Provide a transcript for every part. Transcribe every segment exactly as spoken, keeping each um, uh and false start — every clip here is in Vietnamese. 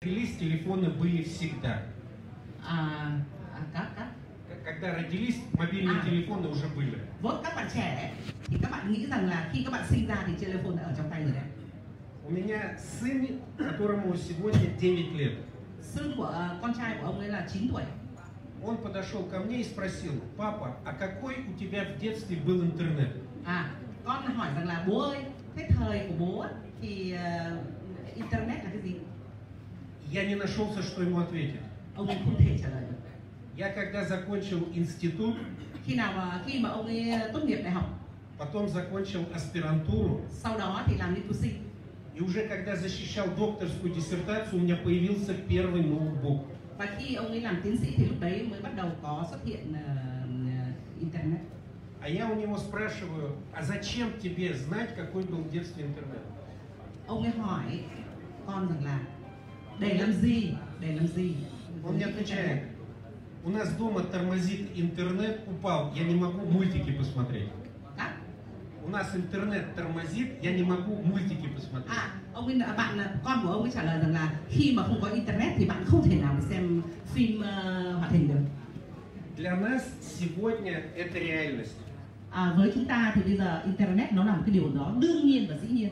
Родились, телефоны были всегда. À, à, các các Когда родились, мобильные À. телефоны уже были. vốn các bạn trẻ thì các bạn nghĩ rằng là khi các bạn sinh ra thì telephone đã ở trong tay rồi đấy. У меня сын, которому сегодня девять лет. Sưng của con trai của ông ấy là chín tuổi. Он подошел ко мне и спросил: папа, а какой у тебя в детстве был интернет? À, con hỏi rằng là bố ơi, thế thời của bố á, thì uh, internet là cái gì? Я не нашелся, что ему ответить. Ông ấy không thể trả lời được. Я когда закончил институт, Khi nào mà khi mà ông ấy tốt nghiệp đại học, потом закончил аспирантуру, sau đó thì làm nghiên cứu sinh. и уже когда защищал докторскую диссертацию, у меня появился первый ноутбук. Và khi ông ấy làm tiến sĩ thì lúc đấy mới bắt đầu có xuất hiện uh, internet. А я у него спрашиваю: а зачем тебе знать, какой был в детстве интернет? Ông ấy hỏi con rằng là để làm gì, để làm gì? Он мне отвечает: у нас дома тормозит интернет, упал, я не могу мультики посмотреть. Các У нас интернет тормозит, я не могу мультики посмотреть. À, ông ấy, bạn con của ông ấy trả lời rằng là khi mà không có internet thì bạn không thể nào xem phim uh, hoạt hình được. Для нас сегодня это реальность. À, với chúng ta thì bây giờ internet nó là một cái điều đó đương nhiên và dĩ nhiên.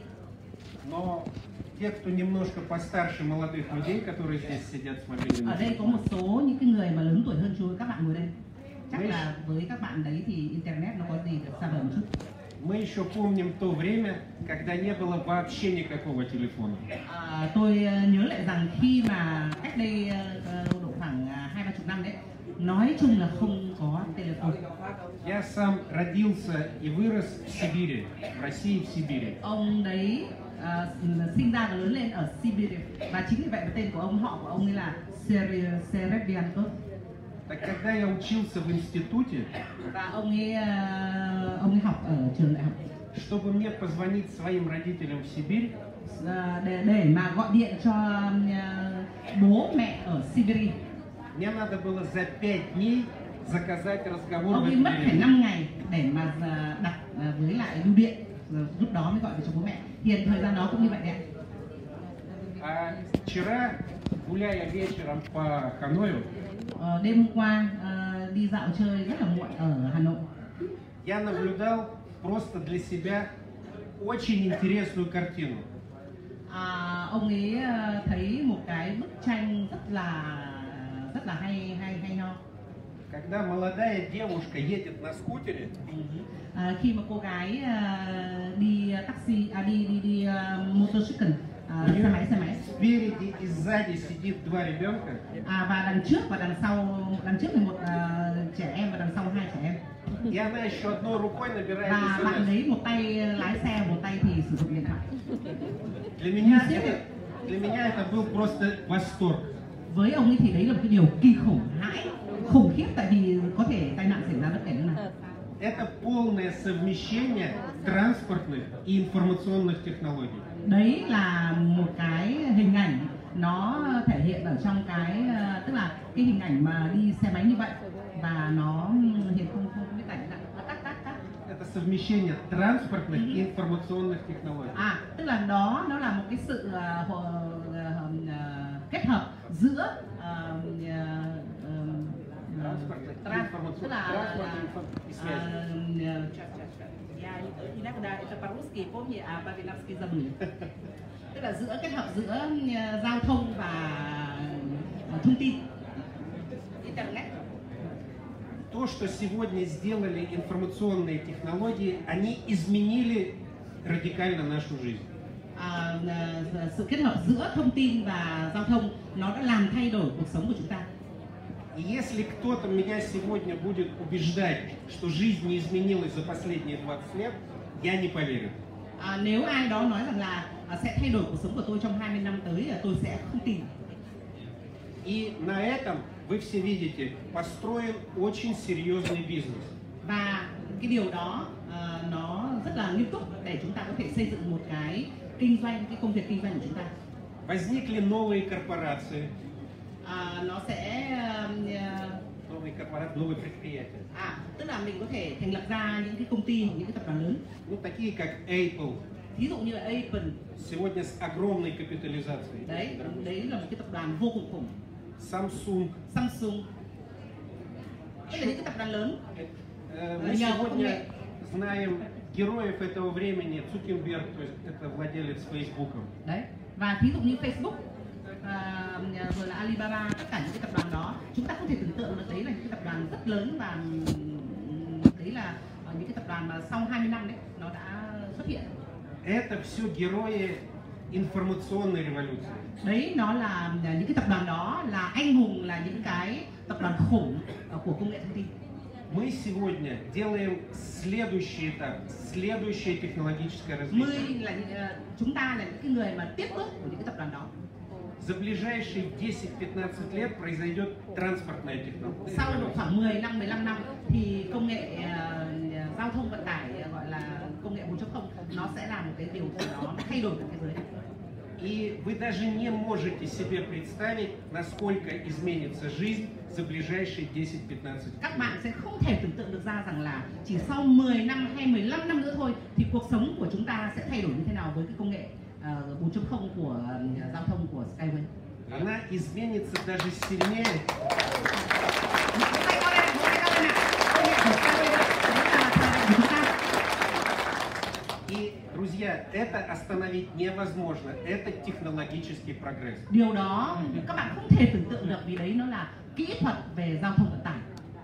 Но те, кто немножко постарше молодых людей, которые здесь сидят с мобильными Ở đây có một số những cái người mà lớn tuổi hơn chú các bạn ngồi đây. Chắc là với các bạn đấy thì internet nó có gì được xa vời một chút. Мы еще помним то время, когда не было вообще никакого телефона. À, tôi nhớ lại rằng khi mà cách đây uh, độ khoảng hai ba chục năm đấy, nói chung là không có telephone. Я сам родился и вырос в Сибири, в России, в Сибири. Ông đấy uh, sinh ra và lớn lên ở Siberia và chính vì vậy tên của ông, họ của ông ấy là Serebiankov. Так когда я учился в институте, Và ông ấy uh, ông ấy học ở trường đại học. чтобы мне позвонить своим родителям в Сибирь, uh, để để mà gọi điện cho uh, bố mẹ ở Siberia. Мне надо было за пять дней заказать разговор Ông в ấy этом mất phải деревне. năm ngày để mà đặt với lại bưu điện, lúc đó mới gọi về cho bố mẹ. Hiện thời gian đó cũng như vậy đấy. А вчера, гуляя вечером по Ханою, Ờ, đêm hôm qua uh, đi dạo chơi rất là muộn ở Hà Nội. я наблюдал просто для себя очень интересную картину. À, ông ấy uh, thấy một cái bức tranh rất là rất là hay hay hay ho. Когда молодая девушка едет на скутере, À, khi mà cô gái uh, đi taxi, à, đi đi đi uh, motorcycle, uh, xe máy xe máy. спереди и сзади сидит два ребенка. À, và đằng trước và đằng sau, đằng trước là một uh, trẻ em và đằng sau hai trẻ em. И она еще одной рукой набирает Và bạn эс эм эс. đấy một tay lái xe, một tay thì sử dụng điện thoại. Для меня это, для меня это был просто восторг. Với ông ấy thì đấy là một cái điều kỳ khủng hãi, khủng khiếp, tại vì có thể tai nạn xảy ra bất kể lúc nào. Это полное совмещение транспортных и информационных технологий. Đấy là một cái hình ảnh nó thể hiện ở trong cái, tức là cái hình ảnh mà đi xe máy như vậy và nó hiện không không biết cảnh cắt cắt cắt. Это совмещение транспортных и информационных технологий. À, tức là đó nó là một cái sự uh, uh, uh, kết hợp giữa uh, uh, Транспортных, tức là информационных и связи. Я иногда это по-русски, помни, а по-вьетнамски забыли. Tức là giữa kết hợp giữa giao thông và thông tin, internet. То, что сегодня сделали информационные технологии, они изменили радикально нашу жизнь. À, sự kết hợp giữa thông tin và giao thông nó đã làm thay đổi cuộc sống của chúng ta. И если кто-то меня сегодня будет убеждать, что жизнь не изменилась за последние двадцать лет, я не поверю. À, nếu ai đó nói rằng là à, sẽ thay đổi cuộc sống của tôi trong hai mươi năm tới, tôi sẽ không tin. И на этом, вы все видите, построен очень серьезный бизнес. Và cái điều đó uh, nó rất là nghiêm túc để chúng ta có thể xây dựng một cái kinh doanh, cái công việc kinh doanh của chúng ta. Возникли новые корпорации. À, nó sẽ uh, Новые корпорации, новые предприятия. à, tức là mình có thể thành lập ra những cái công ty, những cái tập đoàn lớn. Ну, такие как Apple, Thí dụ như là Apple. Сегодня с огромной капитализацией. Đấy, đấy là một cái tập đoàn vô cùng khủng. Samsung. Samsung. Đây là những cái tập đoàn lớn. Мы сегодня знаем героев этого времени. Цукерберг, то есть это владелец Facebook. Đấy. Và thí dụ như Facebook, à, rồi là Alibaba, tất cả những cái tập đoàn đó, chúng ta không thể tưởng tượng được đấy là những cái tập đoàn rất lớn và đấy là những cái tập đoàn mà sau hai mươi năm đấy nó đã xuất hiện. Это все герои информационной революции. Đấy, nó là những cái tập đoàn đó là anh hùng, là những cái tập đoàn khủng của công nghệ thông tin. Мы сегодня делаем следующий этап, следующее технологическое развитие. Мы là chúng ta là những cái người mà tiếp bước của những cái tập đoàn đó. За ближайшие десять-пятнадцать лет произойдет транспортная технология. Sau độ khoảng mười năm, mười lăm năm thì công nghệ uh, giao thông vận tải uh, gọi là công nghệ bốn chấm không nó sẽ là một cái điều gì đó thay đổi của thế giới. И вы даже не можете себе представить, насколько изменится жизнь за ближайшие десять-пятнадцать лет. Các bạn sẽ không thể tưởng tượng được ra rằng là chỉ sau mười năm hay mười lăm năm nữa thôi thì cuộc sống của chúng ta sẽ thay đổi như thế nào với cái công nghệ uh, bốn chấm không của uh, giao thông của Skyway. Она изменится даже сильнее. И, друзья, это остановить невозможно. Это технологический прогресс. Điều đó các bạn không thể tưởng tượng được vì đấy nó là kỹ thuật về giao thông vận tải.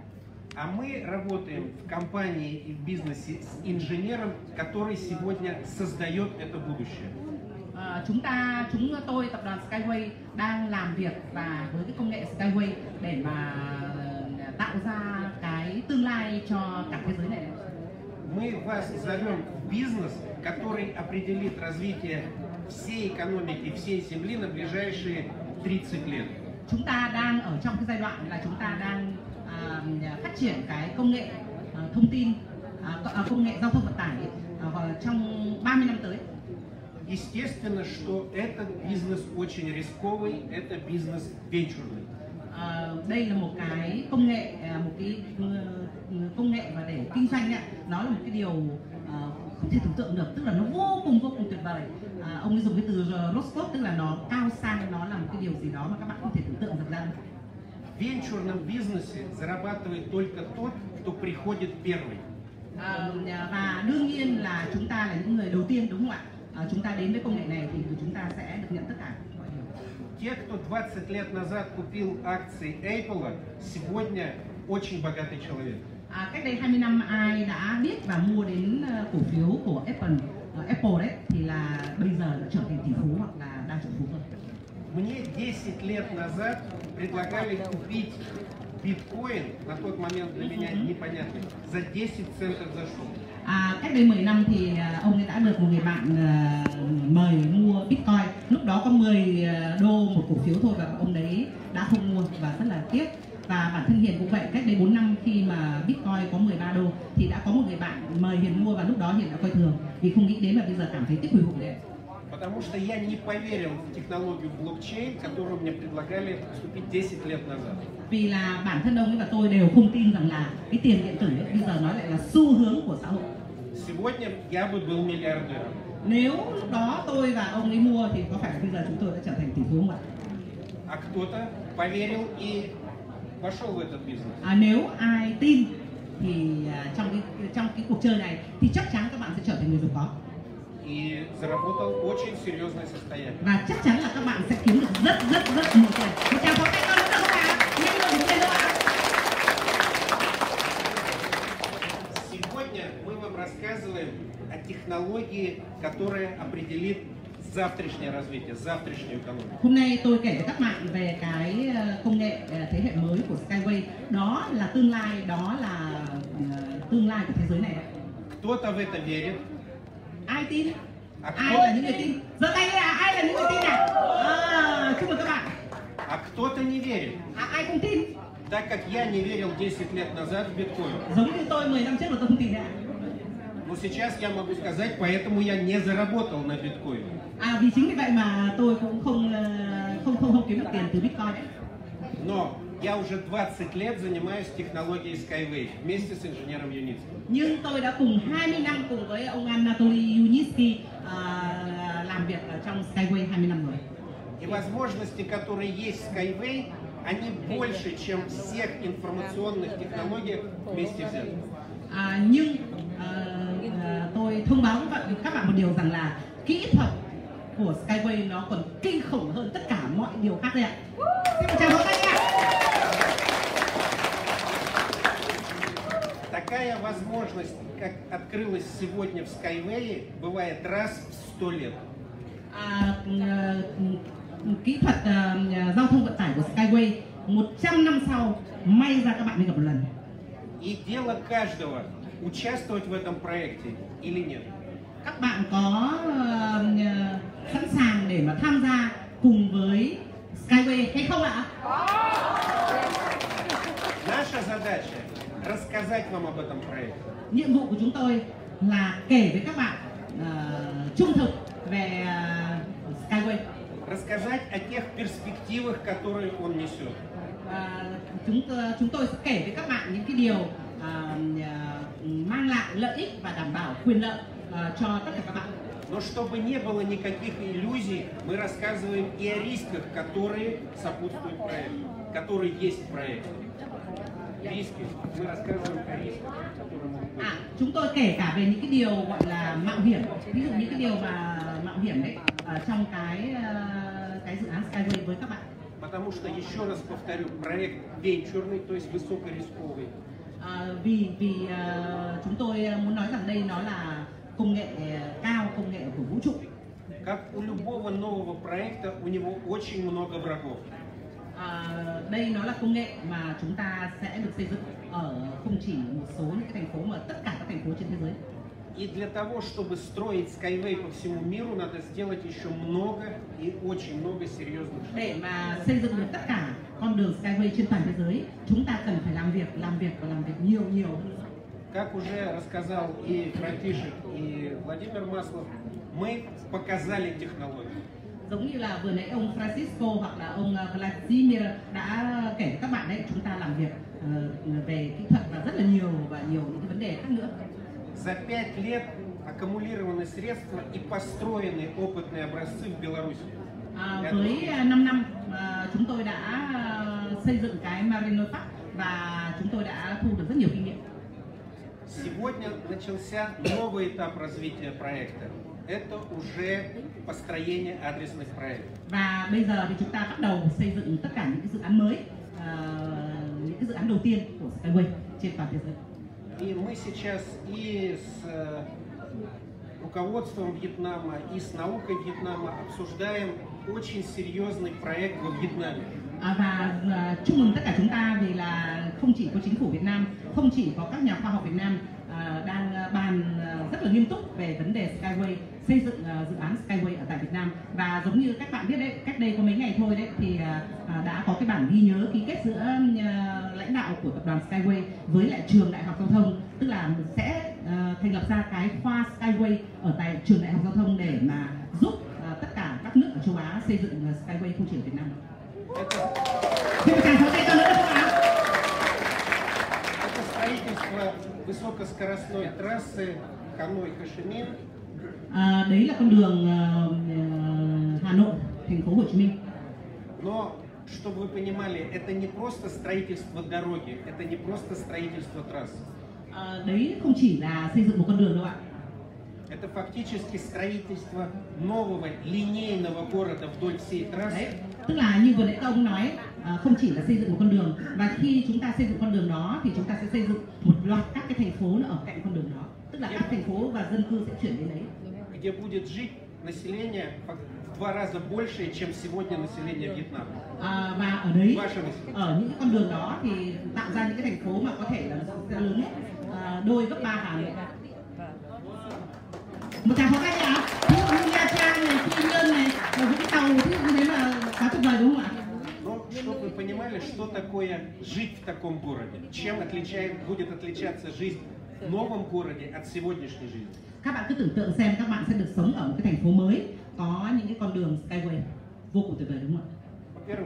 А мы работаем в компании и в бизнесе с инженером, который сегодня создает это будущее. À, chúng ta, chúng tôi, tập đoàn Skyway đang làm việc và với cái công nghệ Skyway để mà tạo ra cái tương lai cho cả thế giới này. Мы вас зовем в бизнес, который определит развитие всей экономики, всей Земли на ближайшие тридцать лет. Chúng ta đang ở trong cái giai đoạn là chúng ta đang à, phát triển cái công nghệ à, thông tin, à, công nghệ giao thông vận tải à, trong ba mươi năm tới. Естественно, что этот бизнес очень рисковый, это бизнес венчурный. À, đây là một cái công nghệ, một cái công nghệ và để kinh doanh ấy, nó là một cái điều uh, không thể tưởng tượng được, tức là nó vô cùng vô cùng tuyệt vời. À, ông ấy dùng cái từ Roscott, tức là nó cao sang, nó là một cái điều gì đó mà các bạn không thể tưởng tượng được ra. В венчурном бизнесе зарабатывает только тот, кто приходит первый. À, và đương nhiên là chúng ta là những người đầu tiên, đúng không ạ? À, chúng ta đến với công nghệ này thì chúng ta sẽ được nhận tất cả mọi điều. Те, кто двадцать лет назад купил акции Apple, сегодня очень богатый человек. À, cách đây hai mươi năm ai đã biết và mua đến uh, cổ phiếu của Apple, uh, Apple đấy thì là bây giờ đã trở thành tỷ phú hoặc là đang triệu phú rồi. Мне десять лет назад предлагали купить биткоин, на тот момент для меня непонятный, за десять центов за штуку. À, cách đây mười năm thì uh, ông ấy đã được một người bạn uh, mời mua Bitcoin. Lúc đó có mười đô một cổ phiếu thôi và ông đấy đã không mua và rất là tiếc. Và bản thân Hiền cũng vậy, cách đây bốn năm khi mà Bitcoin có mười ba đô thì đã có một người bạn mời Hiền mua và lúc đó Hiền đã coi thường vì không nghĩ đến là bây giờ cảm thấy tiếc hủy hụi đấy. Потому что я не поверил в технологию блокчейн, которую мне предлагали вступить десять лет назад. Vì là bản thân ông ấy và tôi đều không tin rằng là cái tiền điện tử ấy, bây giờ nó lại là xu hướng của xã hội. Сегодня я бы был миллиардером. Nếu lúc đó tôi và ông ấy mua thì có phải là bây giờ chúng tôi đã trở thành tỷ phú không ạ? А кто-то поверил и вошел в этот бизнес. À, nếu ai tin thì uh, trong cái trong cái cuộc chơi này thì chắc chắn các bạn sẽ trở thành người giàu có. И заработал очень серьезное состояние. Và chắc chắn là các bạn sẽ kiếm được rất rất rất nhiều tiền. Một tràng pháo tay con nữa không ạ? Nhanh lên đứng lên đâu ạ? Сегодня мы вам рассказываем о технологии, которая определит завтрашнее развитие, завтрашнюю экономику. Hôm nay tôi kể với các bạn về cái công nghệ thế hệ mới của Skyway. Đó là tương lai, đó là uh, tương lai của thế giới này. Кто-то в это верит. Ai tin? À, Ai là những người tin? Giơ tay lên à? Ai là những người tin nào? À, chúc mừng các bạn. А кто-то не верит. À, ai không tin? Так как я не верил десять лет назад в биткоин. Giống như tôi mười năm trước là tôi không tin đấy ạ. Но сейчас я могу сказать, поэтому я не заработал на биткоин. À, vì chính vì vậy mà tôi cũng không không không, không kiếm được tiền từ Bitcoin đấy. Но я уже двадцать лет занимаюсь технологией Skyway вместе с инженером Юницким. Nhưng tôi đã cùng hai mươi năm cùng với ông Anatoly Yunitsky uh, làm việc ở trong Skyway hai mươi năm rồi. И возможности, которые есть в Skyway, они больше, чем всех информационных технологий вместе взятых. À, nhưng uh, uh, tôi thông báo với các bạn một điều rằng là kỹ thuật của Skyway nó còn kinh khủng hơn tất cả mọi điều khác đấy ạ. Xin một tràng pháo tay ạ. Такая возможность, как открылась сегодня в Skyway, бывает раз в сто лет. À, uh, kỹ thuật uh, giao thông vận tải của Skyway một trăm năm sau may ra các bạn mới gặp một lần. И дело каждого участвовать в этом проекте или нет. Các bạn có uh, sẵn sàng để mà tham gia cùng với Skyway hay không ạ? Наша задача рассказать вам об этом проекте. Nhiệm vụ của chúng tôi là kể với các bạn uh, trung thực về uh, Skyway. Рассказать о тех перспективах, которые он несет. À, chúng chúng tôi sẽ kể với các bạn những cái điều à, mang lại lợi ích và đảm bảo quyền lợi à, cho tất cả các bạn. Но чтобы не было никаких иллюзий, мы рассказываем и о рисках, которые сопутствуют проекту, которые есть в проекте. Риски. Мы рассказываем о рисках, которые могут быть. À, chúng tôi kể cả về những cái điều gọi là mạo hiểm, ví dụ những cái điều mà mạo hiểm đấy ở trong cái cái dự án Skyway với các bạn. Потому что, еще раз повторю, проект венчурный, то есть высокорисковый. À, vì vì uh, chúng tôi muốn nói rằng đây nó là công nghệ cao, công nghệ của vũ trụ. Как у любого нового проекта, у него очень много врагов. À, đây nó là công nghệ mà chúng ta sẽ được xây dựng ở không chỉ một số những cái thành phố mà tất cả các thành phố trên thế giới. И для того, чтобы строить Skyway по всему миру, надо сделать еще много и очень много серьезных шагов. Để mà xây dựng được tất cả con đường Skyway trên toàn thế giới, chúng ta cần phải làm việc, làm việc và làm việc nhiều nhiều hơn nữa. Как уже рассказал и Братишек, и Владимир Маслов, мы показали технологию. Giống như là vừa nãy ông Francisco hoặc là ông Vladimir đã kể với các bạn đấy, chúng ta làm việc uh, về kỹ thuật và rất là nhiều và nhiều những cái vấn đề khác nữa. За пять лет аккумулированы средства и построены опытные образцы в Беларуси. À, với năm năm uh, chúng tôi đã uh, xây dựng cái Marino Park và chúng tôi đã thu được rất nhiều kinh nghiệm. Сегодня начался новый этап развития проекта. Это уже построение адресных проектов. Và bây giờ thì chúng ta bắt đầu xây dựng tất cả những cái dự án mới, uh, những cái dự án đầu tiên của Skyway trên toàn thế giới. И мы сейчас и с руководством Вьетнама, и с наукой Вьетнама обсуждаем очень серьезный проект во Вьетнаме. À, và uh, chúc mừng tất cả chúng ta vì là không chỉ có chính phủ Việt Nam, không chỉ có các nhà khoa học Việt Nam uh, đang uh, bàn uh, rất là nghiêm túc về vấn đề Skyway, xây dựng uh, dự án Skyway ở tại Việt Nam. Và giống như các bạn biết đấy, cách đây có mấy ngày thôi đấy thì uh, đã có cái bản ghi nhớ ký kết giữa uh, lãnh đạo của tập đoàn Skyway với lại trường đại học giao thông, tức là sẽ uh, thành lập ra cái khoa Skyway ở tại trường đại học giao thông để mà giúp uh, tất cả các nước ở châu Á xây dựng uh, Skyway không chỉ ở Việt Nam. Это, это строительство высокоскоростной трассы Ханой-Хошимин. À, đấy là con đường uh, Hà Nội, thành phố Hồ Chí Minh. Но, чтобы вы понимали, это не просто строительство дороги, это не просто строительство трассы. À, đấy không chỉ là xây dựng một con đường đâu ạ. Это фактически строительство нового линейного города вдоль всей трассы. Đấy, tức là như vừa nãy các ông nói, à, không chỉ là xây dựng một con đường, và khi chúng ta xây dựng con đường đó thì chúng ta sẽ xây dựng một loạt các cái thành phố ở cạnh con đường đó, tức là các thành phố và dân cư sẽ chuyển đến đấy. Где будет жить население в два раза больше, чем сегодня население Вьетнама. À, và ở đấy, ở những con đường đó thì tạo ra những cái thành phố mà có thể là lớn à, đôi gấp ba Hà Nội. Một tràng pháo tay ạ. Ví dụ như Nha Trang này, Quy Nhơn này, và Vũng Tàu, ví dụ như thế là khá tuyệt vời đúng không ạ? Но чтобы вы понимали, что такое жить в таком городе, чем отличает, будет отличаться жизнь в новом городе от сегодняшней жизни. Các bạn cứ tưởng tượng xem các bạn sẽ được sống ở một cái thành phố mới có những cái con đường Skyway vô cùng tuyệt vời đúng không ạ? Во-первых,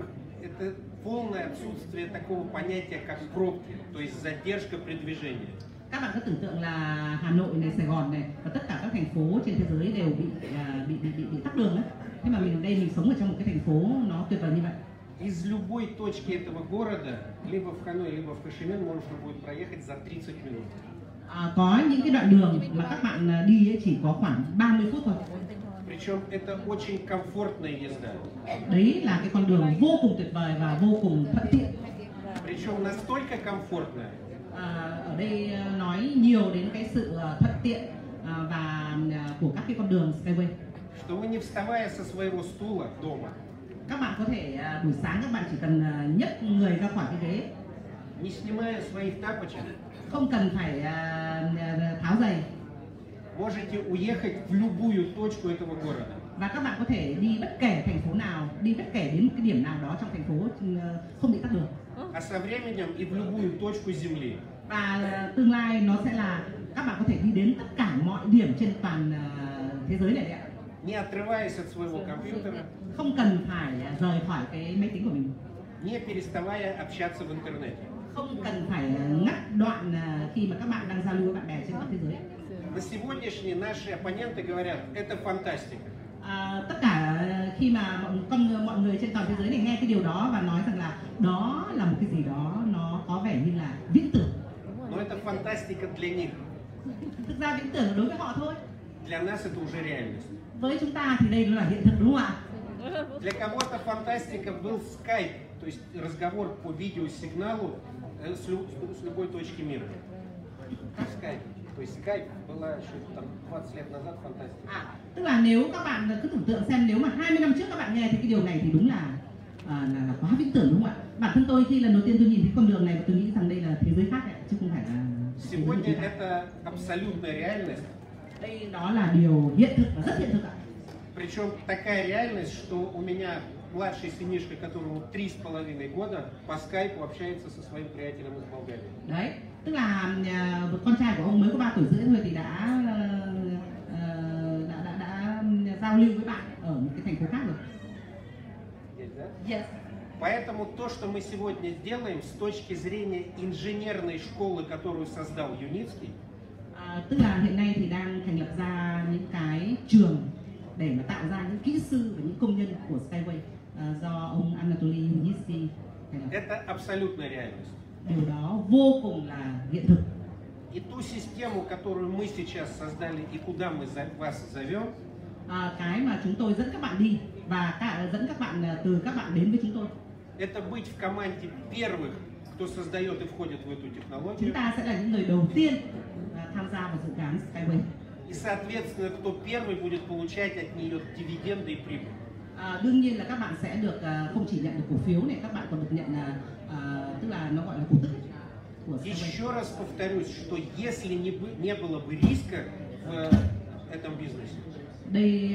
это полное отсутствие такого понятия, как пробки, то есть задержка при движении. Các bạn cứ tưởng tượng là Hà Nội này, Sài Gòn này và tất cả các thành phố trên thế giới đều bị uh, bị, bị bị bị tắc đường đấy. Thế mà mình ở đây mình sống ở trong một cái thành phố nó tuyệt vời như vậy. Из любой точки этого города, либо в Ханой, либо в Кашемир, можно будет проехать за тридцать минут. À, có những cái đoạn đường mà các bạn đi ấy chỉ có khoảng ba mươi phút thôi. Причем это очень комфортная езда. Đấy là cái con đường vô cùng tuyệt vời và vô cùng thuận tiện. Причем настолько комфортная. À, ở đây nói nhiều đến cái sự thuận tiện và của các cái con đường Skyway. Что вы не вставая со своего стула дома. Các bạn có thể buổi sáng các bạn chỉ cần nhấc người ra khỏi cái ghế. Не снимая своих тапочек. Không cần phải uh, tháo giày. Можете уехать в любую точку этого города. Và các bạn có thể đi bất kể thành phố nào, đi bất kể đến một cái điểm nào đó trong thành phố không bị tắc đường. А со временем и в любую точку земли. Và tương lai nó sẽ là các bạn có thể đi đến tất cả mọi điểm trên toàn uh, thế giới này đấy ạ. Не отрываясь от своего компьютера. Không cần phải rời khỏi cái máy tính của mình. Не переставая общаться в интернете. Không cần phải ngắt đoạn khi mà các bạn đang giao lưu với bạn bè trên toàn thế giới. На сегодняшний наши оппоненты говорят, это фантастика. À, tất cả khi mà mọi con mọi người trên toàn thế giới này nghe cái điều đó và nói rằng là đó là một cái gì đó nó có vẻ như là viễn tưởng. Но это фантастика для них. Thực ra viễn tưởng đối với họ thôi. Для нас это уже реальность. Với chúng ta thì đây là hiện thực, đúng không ạ? Для кого-то фантастика был Skype, то есть разговор по видеосигналу с, лю с любой точки мира. Skype. То есть Skype была еще там двадцать лет назад фантастика. À, tức là nếu các bạn cứ tưởng tượng xem, nếu mà hai mươi năm trước các bạn nghe thì cái điều này thì đúng là à, là, là quá viễn tưởng, đúng không ạ? Bản thân tôi khi lần đầu tiên tôi nhìn thấy con đường này và tôi nghĩ rằng đây là thế giới khác ấy, chứ không phải là Сегодня это абсолютная реальность. Đây đó là điều hiện thực và rất hiện thực ạ. Причем такая реальность, что у меня младший сынишка, которому три с половиной года, по скайпу общается со своим приятелем из Болгарии. Đấy, tức là uh, con trai của ông mới có ba tuổi rưỡi thôi thì đã, uh, đã, đã đã giao lưu với bạn ở một cái thành phố khác rồi. Есть, да? Yes. Поэтому то, что мы сегодня сделаем с точки зрения инженерной школы, которую создал Юницкий, À, tức là hiện nay thì đang thành lập ra những cái trường để mà tạo ra những kỹ sư và những công nhân của Skyway à, do ông Anatoly Yunitsky thành lập. это абсолютная реальность. Điều đó vô cùng là hiện thực. И ту систему, которую мы сейчас создали и куда мы вас зовем, À, cái mà chúng tôi dẫn các bạn đi và cả, dẫn các bạn từ các bạn đến với chúng tôi. это быть в команде первых, кто создает и входит в эту технологию. Chúng ta sẽ là những người đầu tiên à, tham gia vào dự án Skyway. И, соответственно, кто первый будет получать от нее дивиденды и прибыль. À, đương nhiên là các bạn sẽ được uh, không chỉ nhận được cổ phiếu này, các bạn còn được nhận uh, uh, tức là nó gọi là cổ tức của Skyway. Еще раз повторюсь, что если не, бы, не было бы риска в этом бизнесе, Đây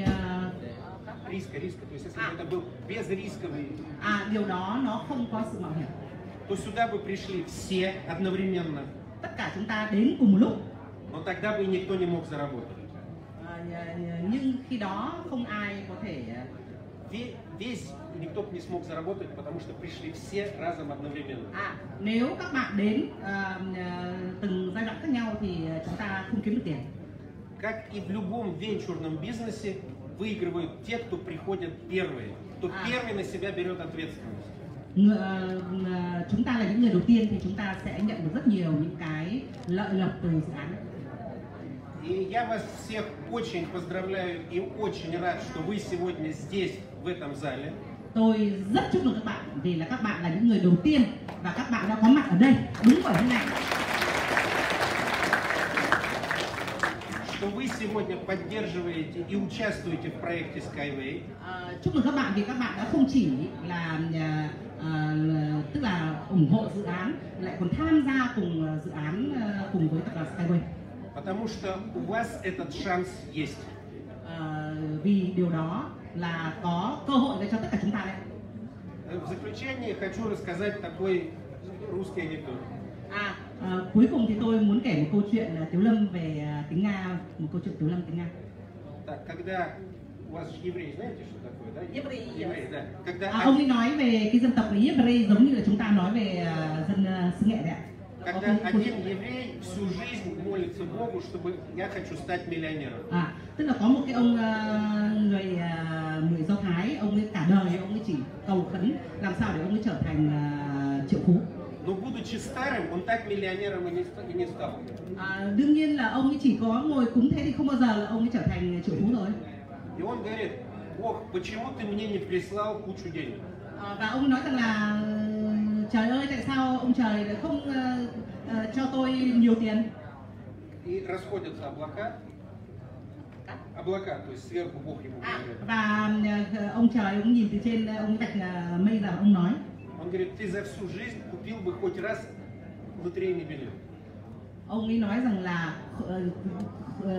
uh, риска, риска, то есть если бы это был безрисковый, à, điều đó nó không có sự mạo hiểm. то сюда бы пришли все одновременно, Tất cả chúng ta đến cùng một lúc. но тогда бы никто не мог заработать. À, nhưng khi đó không ai có thể Весь, весь никто бы не смог заработать, потому что пришли все разом одновременно. à, nếu các bạn đến uh, từng giai đoạn khác nhau thì chúng ta không kiếm được tiền. Как и в любом венчурном бизнесе, выигрывают те, кто приходят первые, кто А. первый на себя берет ответственность. Người, uh, chúng ta là những người đầu tiên thì chúng ta sẽ nhận được rất nhiều những cái lợi lộc từ dự án. И я вас всех очень поздравляю и очень рад, что вы сегодня здесь, в этом зале. Tôi rất chúc mừng các bạn vì là các bạn là những người đầu tiên và các bạn đã có mặt ở đây đúng ở nơi này. Что вы сегодня поддерживаете и участвуете в проекте Skyway. À, chúc mừng các bạn vì các bạn đã không chỉ là à, tức là ủng hộ dự án, lại còn tham gia cùng dự án cùng với tập đoàn Skyway. Потому что у вас этот шанс есть. À, vì điều đó là có cơ hội để cho tất cả chúng ta đấy. В заключение хочу рассказать такой русский анекдот. À, à, cuối cùng thì tôi muốn kể một câu chuyện Tiếu Lâm về tiếng Nga, một câu chuyện Tiếu Lâm tiếng Nga. Так, когда у вас же евреи, знаете, что такое, да? Евреи, Евреи, да. Когда À, ông ấy nói về cái dân tộc ý Hebrew giống như là chúng ta nói về uh, dân uh, xứ nghệ đấy ạ. Когда один еврей всю жизнь молится Богу, чтобы я хочу стать миллионером. À, tức là có một cái ông uh, người uh, người Do Thái, ông ấy cả đời ông ấy chỉ cầu khấn làm sao để ông ấy trở thành uh, triệu phú. Но будучи старым, он так миллионером и не стал. À, đương nhiên là ông ấy chỉ có ngồi cúng thế thì không bao giờ là ông ấy trở thành triệu phú rồi. И он говорит: Бог, почему ты мне не прислал кучу денег? À, và ông nói rằng là trời ơi, tại sao ông trời lại không uh, uh, cho tôi nhiều tiền? И расходятся облака. Облака, то есть сверху Бог ему À, говорит. và uh, ông trời ông nhìn từ trên ông vạch uh, mây ra ông nói. Он говорит: ты за всю жизнь купил бы хоть раз лотерейный билет. Ông ấy nói rằng là uh, uh,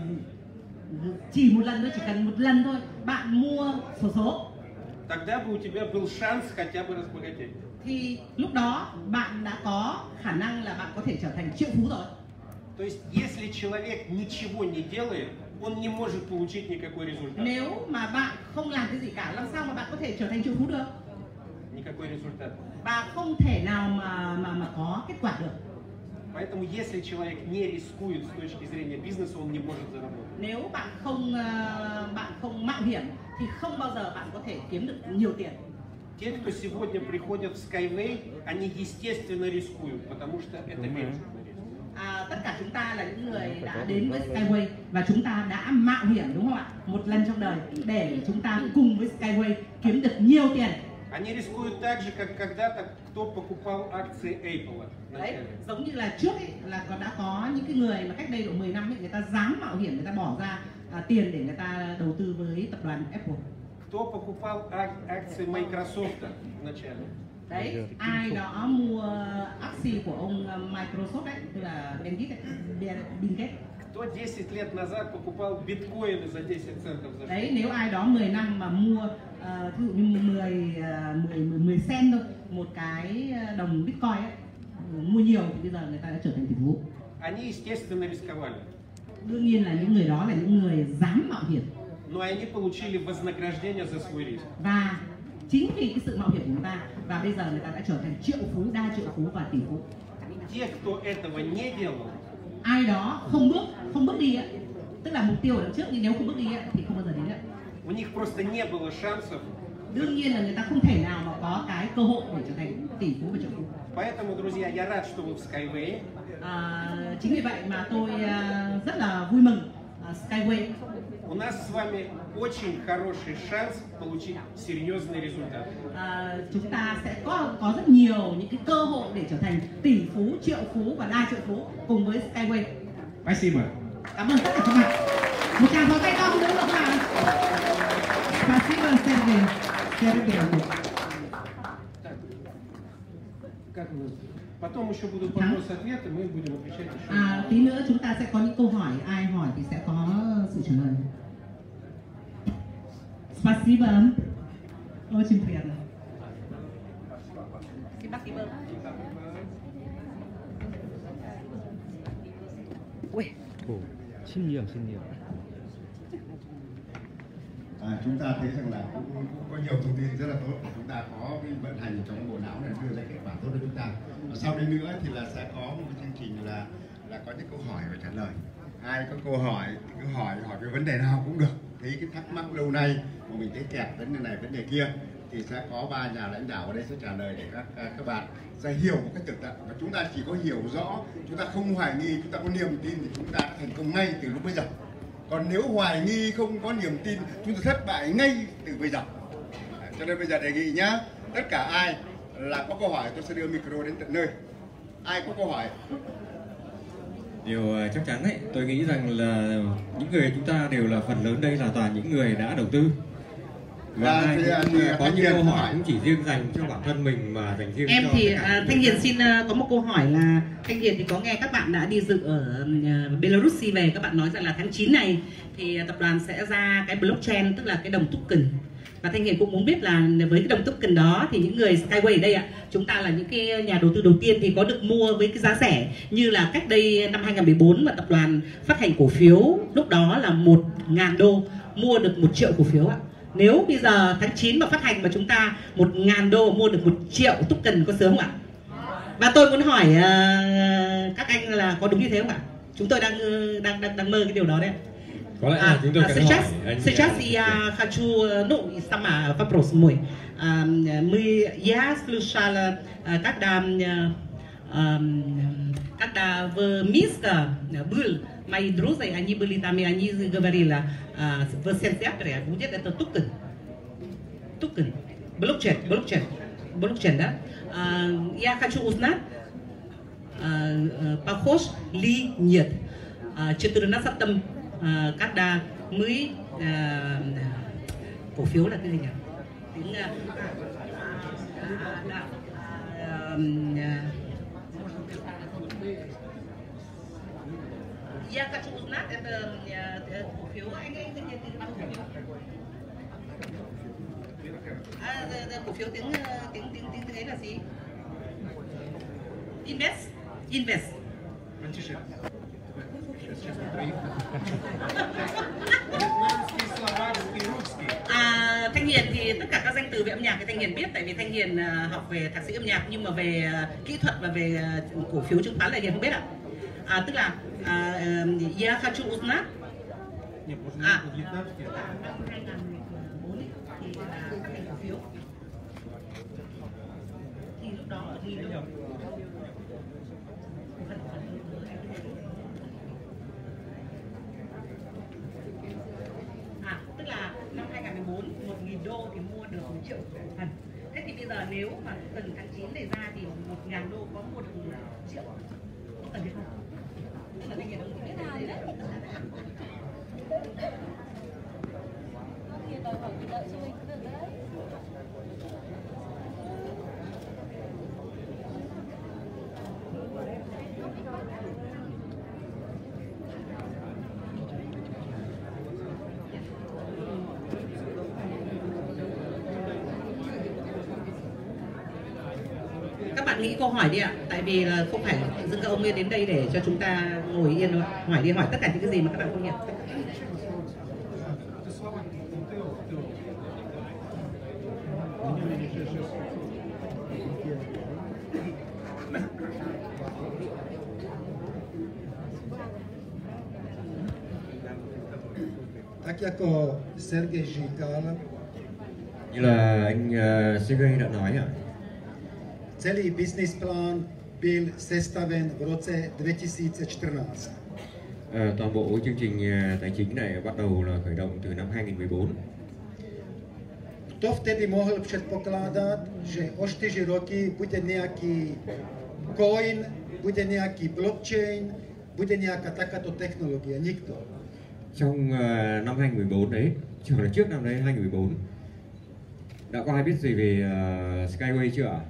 chỉ một lần thôi, chỉ cần một lần thôi bạn mua xổ số. Тогда бы у тебя был шанс хотя бы разбогатеть. Thì lúc đó bạn đã có khả năng là bạn có thể trở thành triệu phú rồi. То есть, если человек ничего не делает, он не может получить никакой результат. Nếu mà bạn không làm cái gì cả, làm sao mà bạn có thể trở thành triệu phú được? Никакой результат. Và không thể nào mà mà mà có kết quả được. Поэтому, если человек не рискует с точки зрения бизнеса, он не может заработать. Nếu bạn không uh, bạn không mạo hiểm thì không bao giờ bạn có thể kiếm được nhiều tiền. Те, кто сегодня приходят в Skyway, они естественно рискуют, потому что это меньший риск. À, tất cả chúng ta là những người đã đến với Skyway và chúng ta đã mạo hiểm, đúng không ạ? Một lần trong đời để chúng ta cùng với Skyway kiếm được nhiều tiền. Они рискуют так же, как когда-то кто покупал акции Apple. Đấy, giống như là trước ấy, là có đã có những cái người mà cách đây độ mười năm ấy, người ta dám mạo hiểm, người ta bỏ ra à, tiền để người ta đầu tư với tập đoàn Apple. Кто покупал акции Microsoft вначале? Đấy, ai đó mua акции của ông Microsoft đấy, tức là Bill Gates, Bill Gates. Кто десять лет назад покупал биткоины за десять центов за Đấy, nếu ai đó mười năm mà mua uh, ví dụ như mười, mười, mười cent thôi, một cái đồng Bitcoin ấy, mua nhiều thì bây giờ người ta đã trở thành tỷ phú. Они, естественно, рисковали. Đương nhiên là những người đó là những người dám mạo hiểm. Но они получили вознаграждение за свой риск. Và chính vì cái sự mạo hiểm của chúng ta và bây giờ người ta đã trở thành triệu phú, đa triệu phú và tỷ phú. Те, кто этого не делал, ai đó không bước không bước đi ấy, tức là mục tiêu ở đằng trước nhưng nếu không bước đi ấy, thì không bao giờ đến đấy. у них просто не было шансов. Đương nhiên là người ta không thể nào mà có cái cơ hội để trở thành tỷ phú và triệu phú. Поэтому, друзья, я рад, что вы в Skyway. À, chính vì vậy mà tôi uh, rất là vui mừng uh, Skyway. У нас с вами очень хороший шанс получить серьезный результат. À, chúng ta sẽ có có rất nhiều những cái cơ hội để trở thành tỷ phú, triệu phú và đa triệu phú cùng với Skyway. Спасибо. Cảm ơn tất cả các bạn. Một tràng pháo tay to nữa các bạn. Спасибо, Сергей. Сергей. Как у нас? Потом еще будут вопросы-ответы, мы будем отвечать еще. À, tí nữa chúng ta sẽ có những câu hỏi, ai hỏi thì sẽ có sự trả lời. Спасибо. Очень приятно. Спасибо. Ui. 신기함, 신기함. À, chúng ta thấy rằng là cũng, cũng có nhiều thông tin rất là tốt. Chúng ta có cái vận hành trong bộ não này đưa ra kết quả tốt cho chúng ta. Và sau đây nữa thì là sẽ có một cái chương trình là là có những câu hỏi và trả lời. Ai có câu hỏi thì cứ hỏi hỏi cái vấn đề nào cũng được. Thấy cái thắc mắc lâu nay mà mình thấy kẹt vấn đề này vấn đề kia thì sẽ có ba nhà lãnh đạo ở đây sẽ trả lời để các các bạn sẽ hiểu một cách thực tại. Và chúng ta chỉ có hiểu rõ, chúng ta không hoài nghi, chúng ta có niềm tin thì chúng ta đã thành công ngay từ lúc bây giờ. Còn nếu hoài nghi không có niềm tin, chúng ta thất bại ngay từ bây giờ. Cho nên bây giờ đề nghị nhá, tất cả ai là có câu hỏi tôi sẽ đưa micro đến tận nơi. Ai có câu hỏi? Điều chắc chắn đấy, tôi nghĩ rằng là những người chúng ta đều là phần lớn đây là toàn những người đã đầu tư. Và À, ai thì, cũng thì, có Thanh những Hiền câu hỏi hỏi. cũng chỉ riêng dành cho bản thân mình mà dành riêng Em cho thì tất cả uh, những Thanh người. Hiền xin uh, có một câu hỏi là Thanh Hiền thì có nghe các bạn đã đi dự ở uh, Belarus về, các bạn nói rằng là tháng chín này thì uh, tập đoàn sẽ ra cái blockchain, tức là cái đồng token. Và Thanh Hiền cũng muốn biết là với cái đồng token đó thì những người Skyway ở đây ạ, chúng ta là những cái nhà đầu tư đầu tiên thì có được mua với cái giá rẻ như là cách đây năm hai nghìn không trăm mười bốn mà tập đoàn phát hành cổ phiếu lúc đó là một ngàn đô mua được một triệu cổ phiếu ạ. Nếu bây giờ tháng chín mà phát hành mà chúng ta một ngàn đô mua được một triệu token có sướng không ạ? Và tôi muốn hỏi uh, các anh là có đúng như thế không ạ? Chúng tôi đang đang đang, đang mơ cái điều đó đấy. Có lẽ là chúng tôi cần hỏi anh. Сейчас я хочу, ну, сама вопрос мой. Мы, я слышала, когда, когда в Минске был, мои друзья, они были там, и они говорили, в сентябре будет это токен. Токен. Блокчейн, блокчейн. Блокчейн, да? Я хочу узнать, похож ли нет. четырнадцатом когда mới à, cổ phiếu là cái gì nhỉ? Tiếng à, à, à, я хочу узнать это cổ phiếu anh anh anh tiếng cổ phiếu à, cổ phiếu tiếng tiếng tiếng tiếng tiếng ấy là gì? Invest, invest. À, Thanh Hiền thì tất cả các danh từ về âm nhạc thì Thanh Hiền biết, tại vì Thanh Hiền uh, học về thạc sĩ âm nhạc, nhưng mà về uh, kỹ thuật và về uh, cổ phiếu chứng khoán là Hiền không biết ạ. À, tức là я хочу узнать. À, cổ phiếu thì lúc đó thì đâu là năm hai nghìn mười bốn, một nghìn đô thì mua được một triệu cổ phần. Thế thì bây giờ nếu mà tuần tháng chín này ra thì một nghìn đô có mua được một triệu có cần biết không? Tức là Thanh Hiền không biết là gì đấy. Thanh Hiền đòi hỏi quyền lợi cho mình cũng được đấy. Các bạn nghĩ câu hỏi đi ạ, tại vì là không phải tự dưng các ông ấy đến đây để cho chúng ta ngồi yên đâu ạ. Hỏi đi, hỏi tất cả những cái gì mà các bạn không hiểu. Tak jako Sergej říkal, như là anh uh, Sergej đã nói ạ. celý business plán byl sestaven v roce dva tisíce čtrnáct. À, toàn bộ chương trình uh, tài chính này bắt đầu là khởi động từ năm hai nghìn mười bốn. Kto vtedy mohl předpokládat, že o čtyři roky bude nějaký coin, bude nějaký blockchain, bude nějaká takáto technologie? Nikdo. Trong uh, năm hai nghìn mười bốn đấy, chỉ là trước năm đấy hai nghìn mười bốn, đã có ai biết gì về uh, Skyway chưa ạ?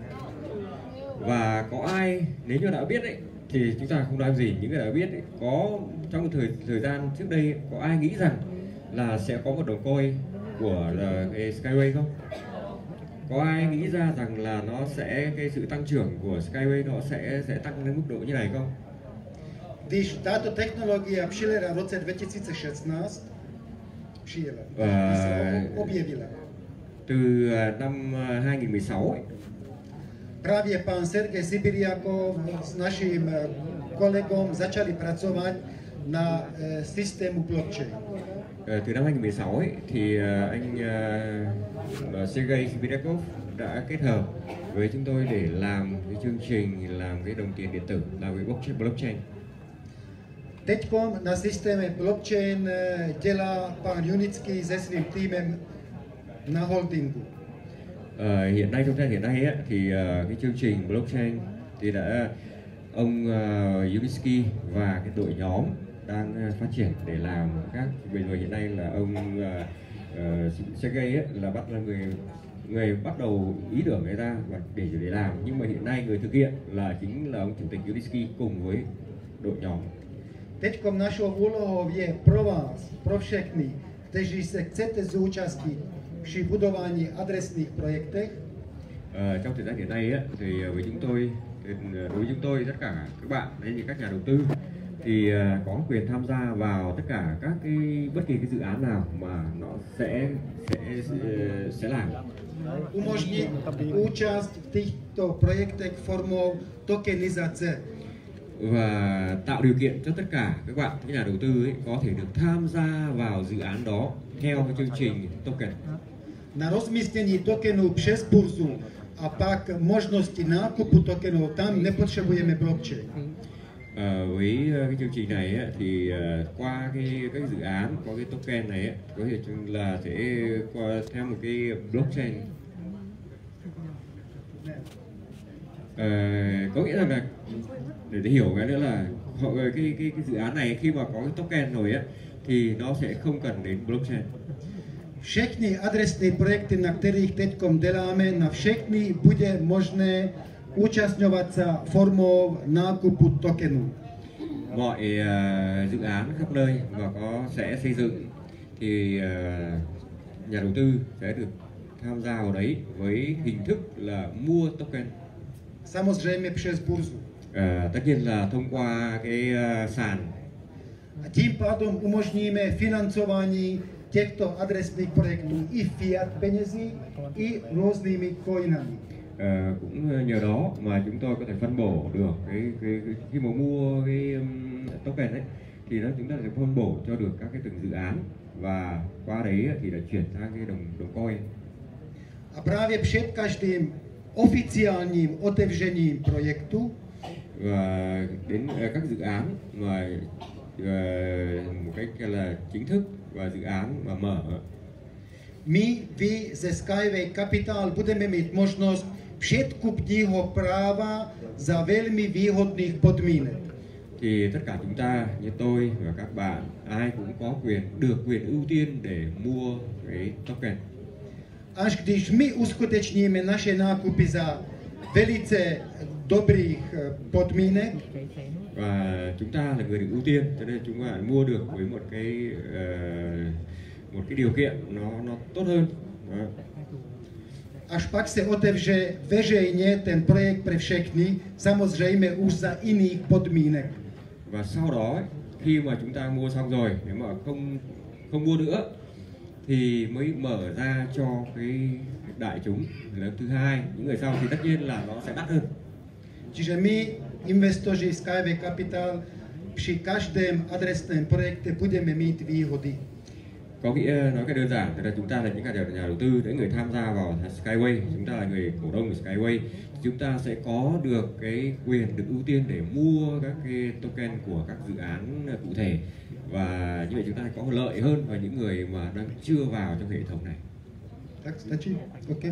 Và có ai, nếu như đã biết ấy, thì chúng ta không nói gì. Những người đã biết ấy, có trong thời thời gian trước đây có ai nghĩ rằng là sẽ có một đồng coin của uh, cái Skyway không? Có ai nghĩ ra rằng là nó sẽ, cái sự tăng trưởng của Skyway nó sẽ sẽ tăng đến mức độ như này không? Když tato technologie přijela v roce dva tisíce šestnáct, přijela, uh, objevila. Từ năm hai nghìn mười sáu ấy, právě pan Sergej Sibiriakov s naším kolegom začali pracovat na uh, systému blockchain. Từ năm hai nghìn mười sáu ấy, thì anh uh, Sergej Sibiriakov đã kết hợp với chúng tôi để làm cái chương trình, làm cái đồng tiền điện tử, làm cái blockchain. blockchain. Teďkom na systéme blockchain dělá pan Junický se svým týmem na holdingu. À, hiện nay trong thời hiện nay ấy, thì uh, cái chương trình blockchain thì đã ông uh, Junický và cái đội nhóm đang uh, phát triển để làm các, bây giờ hiện nay là ông uh, uh, Sergej ấy, là bắt là người người bắt đầu ý tưởng người ta và để để làm, nhưng mà hiện nay người thực hiện là chính là ông chủ tịch Junický cùng với đội nhóm. Teďkom našou úlohou je pro vás, pro všechny, kteří se chcete zúčastnit při budování adresných projektech. À, trong thời gian hiện nay ấy, thì với chúng tôi, đối với chúng tôi tất cả các bạn, đấy như các nhà đầu tư thì có quyền tham gia vào tất cả các cái bất kỳ cái dự án nào mà nó sẽ sẽ sẽ làm. Umožnit účast v týchto projektech formou tokenizace. Và tạo điều kiện cho tất cả các bạn, các nhà đầu tư ấy, có thể được tham gia vào dự án đó theo cái chương trình token. Na rozmiestnení tokenů přes burzu a pak možnosti nákupu tokenů, tam nepotřebujeme blockchain. À, với cái chương trình này ấy, thì uh, qua cái các dự án có cái token này ấy, có thể là sẽ qua theo một cái blockchain. À, có nghĩa là, là để, để hiểu cái nữa là họ cái cái cái dự án này khi mà có cái token rồi ấy, thì nó sẽ không cần đến blockchain. Všechny adresní projekty, na kterých teďkom děláme, na všechny bude možné účastňovat se formou nákupu tokenů. Mọi uh, dự án khắp nơi mà có sẽ xây dựng thì uh, nhà đầu tư sẽ được tham gia vào đấy với hình thức là mua token. Samozřejmě přes burzu. Uh, tất nhiên là thông qua cái uh, sàn. A tím pádem umožníme financování těchto adresných projektů i fiat penězi, i různými coinami. À, cũng nhờ đó mà chúng tôi có thể phân bổ được cái, cái, cái khi mà mua cái um, token ấy thì nó chúng ta sẽ phân bổ cho được các cái từng dự án và qua đấy thì đã chuyển sang cái đồng đồng coin. A právě před každým oficiálním otevřením projektu và đến uh, các dự án mà uh, một cách là chính thức và dự án mà mở. My, vy ze Skyway Capital budeme mít možnost předkupního práva za velmi výhodných podmínek. Thì tất cả chúng ta như tôi và các bạn ai cũng có quyền được quyền ưu tiên để mua cái token. Až když my uskutečníme naše nákupy za velice dobrých podmínek, và chúng ta là người được ưu tiên, cho nên chúng ta mua được với một cái uh, một cái điều kiện nó nó tốt hơn. Đó. Až pak se otevře veřejně ten projekt pro všechny, samozřejmě už za jiných podmínek. Và sau đó khi mà chúng ta mua xong rồi, nếu mà không không mua nữa thì mới mở ra cho cái đại chúng lần thứ hai, những người sau thì tất nhiên là nó sẽ đắt hơn. Čiže my, investoři Skyway Capital, při každém adresném projekte budeme mít výhody. Có nghĩa nói cái đơn giản là chúng ta là những nhà đầu tư, những người tham gia vào Skyway, chúng ta là người cổ đông của Skyway, chúng ta sẽ có được cái quyền được ưu tiên để mua các cái token của các dự án cụ thể, và như vậy chúng ta có lợi hơn vào những người mà đang chưa vào trong hệ thống này. Tak stačí? OK.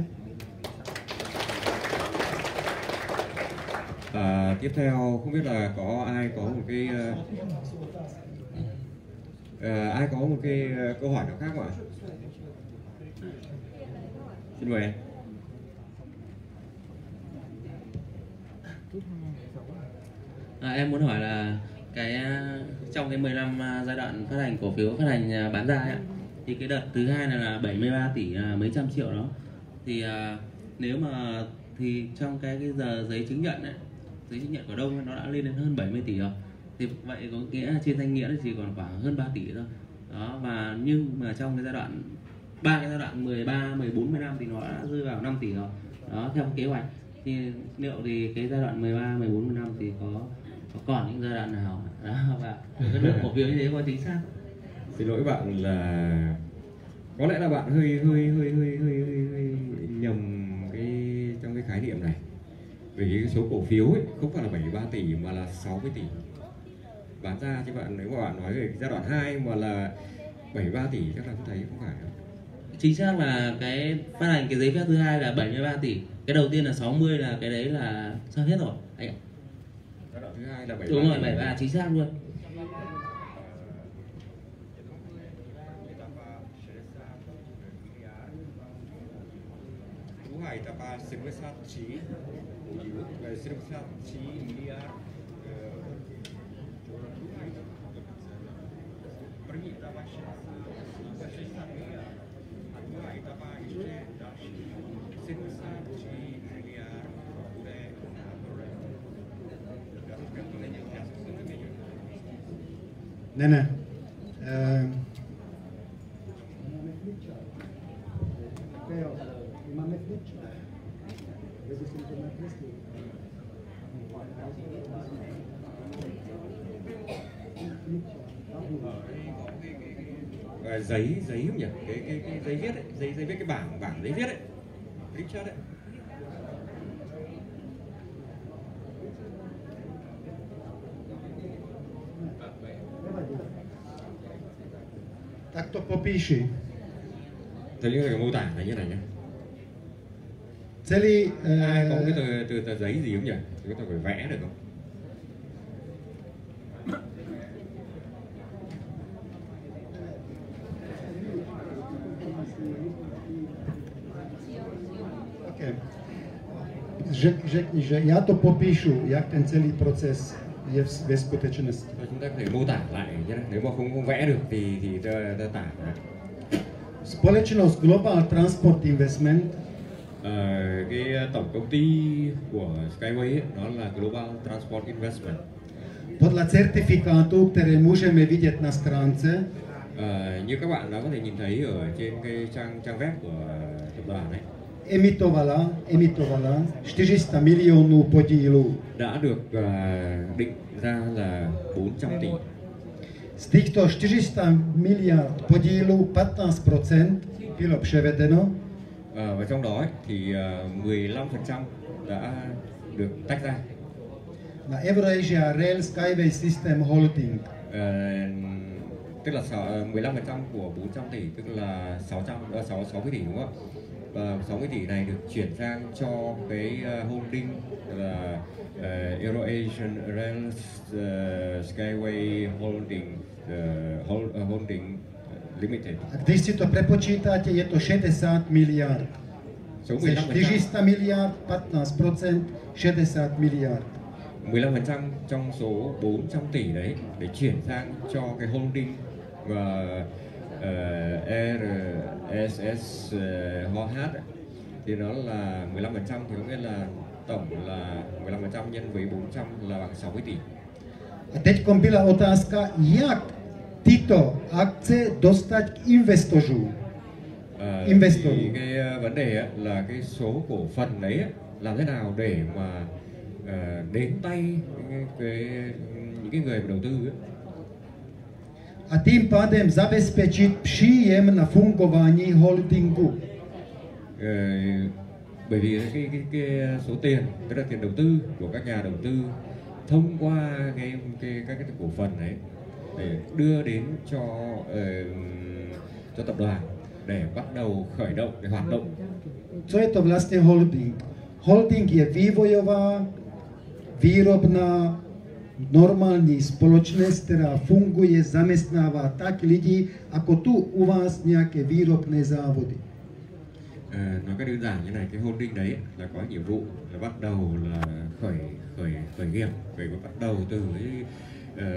À, tiếp theo không biết là có ai có một cái uh, ai có một cái câu hỏi nào khác không ạ? Xin mời em. À, em muốn hỏi là cái trong cái mười lăm giai đoạn phát hành cổ phiếu phát hành bán ra ấy, thì cái đợt thứ hai này là bảy mươi ba tỷ mấy trăm triệu đó, thì à, nếu mà thì trong cái, cái giờ giấy chứng nhận ấy, giấy chứng nhận cổ đông nó đã lên đến hơn bảy mươi tỷ rồi, thì vậy có nghĩa trên danh nghĩa thì chỉ còn khoảng hơn ba tỷ thôi đó, và nhưng mà trong cái giai đoạn ba cái giai đoạn mười ba, mười bốn, mười lăm thì nó đã rơi vào năm tỷ rồi đó theo kế hoạch. Thì liệu thì cái giai đoạn mười ba, mười bốn, mười lăm thì có có còn những giai đoạn nào đó và cái lượng cổ phiếu như thế có chính xác? Xin lỗi bạn là có lẽ là bạn hơi hơi hơi hơi hơi, hơi, hơi nhầm cái trong cái khái niệm này. Vì cái số cổ phiếu ấy không phải là bảy mươi ba tỷ mà là sáu mươi tỷ bán ra, chứ bạn nếu mà bạn nói về giai đoạn hai mà là bảy mươi ba tỷ chắc là tôi thấy không phải đâu. Chính xác là cái phát hành cái giấy phép thứ hai là bảy mươi ba tỷ, cái đầu tiên là sáu mươi là cái đấy là sao hết rồi anh ạ. Giai đoạn thứ hai là bảy mươi ba. Đúng rồi, bảy mươi ba chính xác luôn. Etapa sembilan puluh satu miliar první etapa šedesát miliard a druhá etapa ještě další sedmdesát tři miliard bude na dole. Já to není, já jsem se nevěděl. Ne, ne. Uh, À, giấy giấy không nhỉ, cái cái, cái giấy viết ấy, giấy giấy viết cái bảng bảng giấy viết ấy, Richard đấy. tak to popíši. Thế những cái mô tả là như này nhé. Celý, Ai có cái uh, tờ, tờ, tờ giấy gì không nhỉ? Thì có thể phải vẽ được không? okay. Řek, řekni, že já to popíšu, jak ten celý proces je v- ve skutečnosti. Thôi chúng ta có thể mô tả lại nhé. Nếu mà không không vẽ được thì thì ta, ta tả. Společnost Global Transport Investment Ờ, cái tổng công ty của Skyway ấy, nó là Global Transport Investment. podľa certifikátu, které můžeme vidět na stránce, Ờ, như các bạn đã có thể nhìn thấy ở trên cái trang trang web của tập đoàn ấy, emitovala, emitovala čtyři sta milionů podílů. đã được ờ, định ra là bốn trăm tỷ. Z týchto čtyři sta miliard podílů patnáct procent bylo převedeno Ờ, và trong đó ấy, thì ờ, mười lăm phần trăm đã được tách ra. na Eurasia Rail Skyway System Holding. Ờ, tức là sáu- mười lăm phần trăm của bốn trăm tỷ, tức là sáu trăm ờ, sáu sáu mươi tỷ đúng không ạ? Và sáu mươi tỷ này được chuyển sang cho cái ờ, holding là ờ, Eurasian Rail ờ, Skyway Holding ờ, Hol- ờ, Holding Limited. A když si to prepočítáte, je to šedesát miliard. Số Ze mười lăm phần čtyři trăm sta miliard, patnáct procent, šedesát miliard. mười lăm phần trăm trong số bốn trăm tỷ đấy để chuyển sang cho cái holding và uh, R S S uh, H ấy, thì nó là mười lăm phần trăm, thì có nghĩa là tổng là mười lăm phần trăm nhân với bốn trăm là bằng sáu mươi tỷ. A teď byla otázka, jak tyto akce dostať k investorům. Ờ, Investor. thì cái ờ, vấn đề ấy, là cái số cổ phần đấy ấy, làm thế nào để mà ờ, đến tay cái, cái những cái người mà đầu tư ấy. A tím pádem zabezpečit příjem na fungování holdingu. Ờ, bởi vì cái, cái, cái số tiền, tức là tiền đầu tư của các nhà đầu tư thông qua cái, cái các cái cổ phần đấy để đưa đến cho ờ, cho tập đoàn để bắt đầu khởi động để hoạt động. Co je to vlastně holding? Holding je vývojová, výrobná, normální společnost, která funguje, zaměstnává tak lidi, jako tu u vás nějaké výrobné závody. Ờ, nói cái đơn giản như này, cái holding đấy là có nhiệm vụ là bắt đầu là khởi khởi khởi nghiệp, khởi bắt đầu từ cái ờ,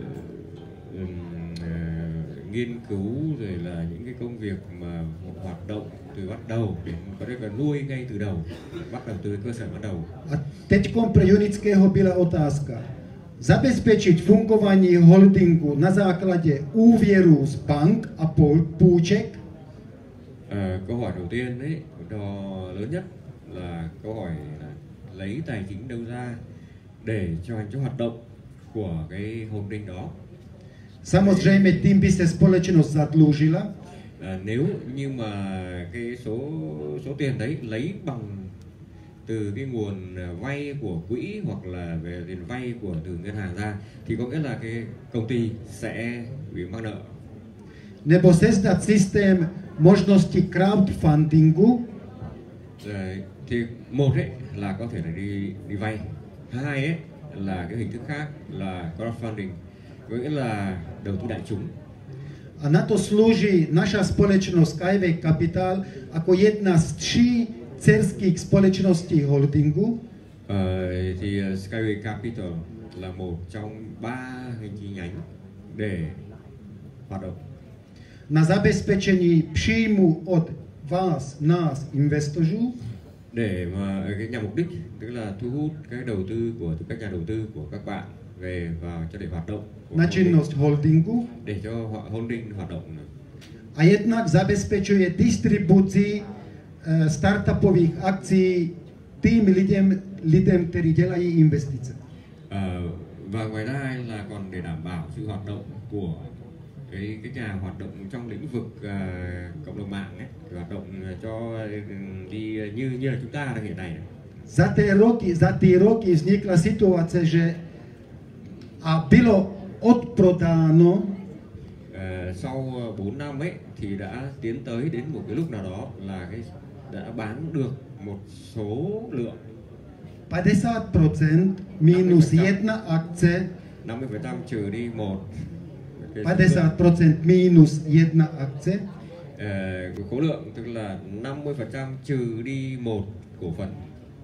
ừm, ờ, nghiên cứu rồi là những cái công việc mà hoạt động từ bắt đầu đến có thể là nuôi ngay từ đầu, bắt đầu từ cơ sở bắt đầu. A teďkom pro Junického byla otázka. Zabezpečit fungování holdingu na základě úvěrů z bank a pů- půjček, Ờ, câu hỏi đầu tiên đấy, đó lớn nhất là câu hỏi là lấy tài chính đâu ra để cho hành cho hoạt động của cái holding đó. samozřejmě tím by se společnost zadlužila, À, nếu như mà cái số số tiền đấy lấy bằng từ cái nguồn vay của quỹ hoặc là về tiền vay của từ ngân hàng ra thì có nghĩa là cái công ty sẽ bị mắc nợ. nebo sezdat systém možnosti crowdfundingu, Rồi, thì một ấy là có thể là đi đi vay, hai ấy là cái hình thức khác là crowdfunding, có nghĩa là đầu tư đại chúng. a na to slouží naša společnost Skyway Capital jako jedna z tří dcerských společností holdingu, Ờ, thì uh, Skyway Capital là một trong ba cái chi nhánh để hoạt động na zabezpečení příjmu od vás, nás, investorů, để mà cái nhằm mục đích tức là thu hút cái đầu tư của từ các nhà đầu tư của các bạn về vào cho để hoạt động của na holding, činnosť holdingu để cho họ holding hoạt động. a jednak zabezpečuje distribúcii e, startupových akcií tým lidem, lidem, ktorí dělají investice. Ờ, và ngoài ra là còn để đảm bảo sự hoạt động của cái cái nhà hoạt động trong lĩnh vực uh, cộng đồng mạng ấy, hoạt động cho uh, đi như như là chúng ta đang hiện nay này. Za tie roky, za tie roky vznikla situácia, že a bylo odprodáno Ờ, sau bốn năm ấy thì đã tiến tới đến một cái lúc nào đó là cái đã bán được một số lượng päťdesiat percent minus jedna akce, năm mươi phần trăm trừ đi một cái số päťdesiat lượng, percent minus jedna akce, ờ, cái khối lượng tức là năm mươi phần trăm trừ đi một cổ phần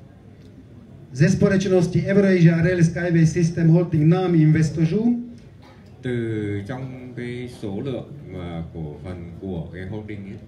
ze společnosti Eurasia Rail Skyway System Holding nám investorům từ trong cái số lượng mà cổ phần của cái holding ấy.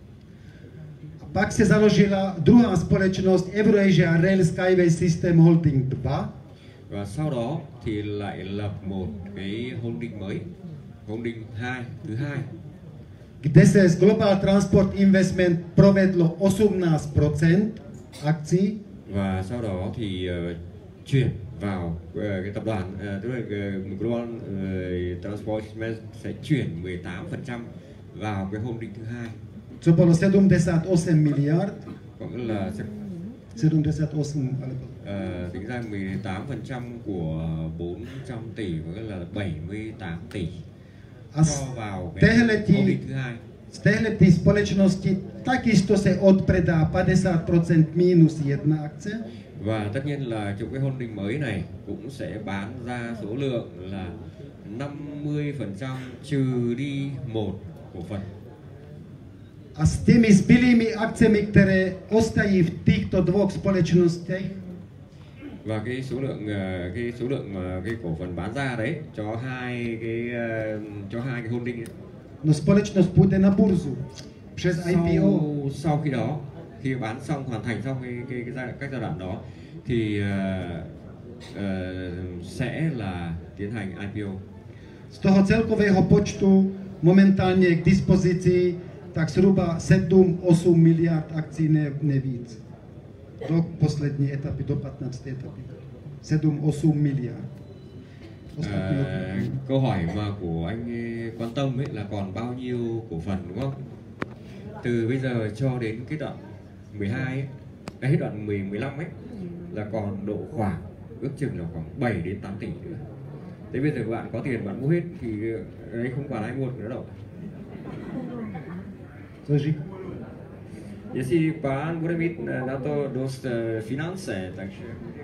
pak se založila druhá společnosť Eurasia Rail Skyway System Holding dva, Và sau đó thì lại lập một cái holding mới, holding hai thứ hai, kde se z Global Transport Investment provedlo osemnásť percent akcií và sau đó thì uh, chuyển vào uh, cái tập đoàn uh, tức là uh, Global uh, Transport Investment sẽ chuyển mười tám phần trăm vào cái holding thứ hai, čo bolo sedemdesiatosem miliárd, có nghĩa là sẽ sedemdesiatosem alebo uh, tính ra mười tám phần trăm của bốn trăm tỷ, có nghĩa là bảy mươi tám tỷ a z cho vào cái tehletí, holding thứ hai. z tehletí společnosti takisto se odpredá päťdesiat percent minus jedna akce. Và tất nhiên là trong cái holding mới này cũng sẽ bán ra số lượng là năm mươi phần trăm trừ đi một cổ phần. A s tými zbylými akciami, ktoré ostají v týchto dvoch spoločnostiach, Và cái số lượng ờ, cái số lượng mà cái cổ phần bán ra đấy cho hai cái ờ, cho hai cái holding ấy. no spoločnosť pôjde na burzu přes I P O. Sau, sau khi đó, khi bán xong, hoàn thành xong cái cái, cái giai đoạn, các giai đoạn đó thì ờ, ờ, sẽ là tiến hành I P O. Z toho celkového počtu momentálne je k dispozícii tak zhruba sedem osem miliárd akcií, ne, ne víc. Do poslední etapy, do patnácté etapy. sedem osem miliárd. Ostatní À, câu hỏi mà của anh quan tâm ấy là còn bao nhiêu cổ phần đúng không? Từ bây giờ cho đến cái đoạn mười hai ấy, cái đoạn mười, mười lăm ấy là còn độ khoảng ước chừng là khoảng bảy đến tám tỷ nữa. Thế bây giờ bạn có tiền bạn mua hết thì ấy không còn ai mua nữa đâu. Co říká? Jestli pán bude mít na to dost finance, takže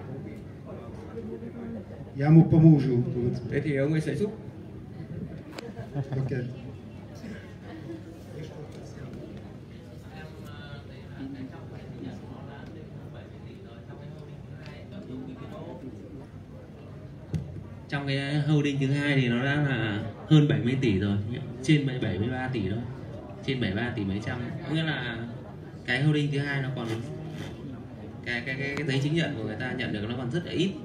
Ja mu pomôžu. thế thì ông ấy sẽ giúp. Okay. Trong cái holding thứ hai thì nó đã là hơn bảy mươi tỷ rồi, trên bảy mươi ba tỷ thôi, trên bảy mươi ba tỷ mấy trăm, nghĩa là cái holding thứ hai nó còn cái cái cái, cái giấy chứng nhận của người ta nhận được nó còn rất là ít.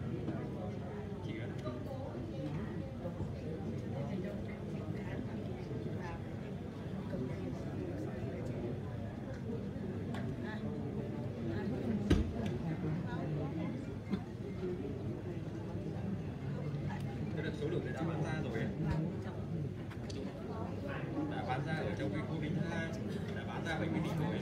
Số lượng đã bán ra rồi ấy. Đã bán ra ở trong cái holding thứ hai, đã bán ra bảy mươi tỷ rồi.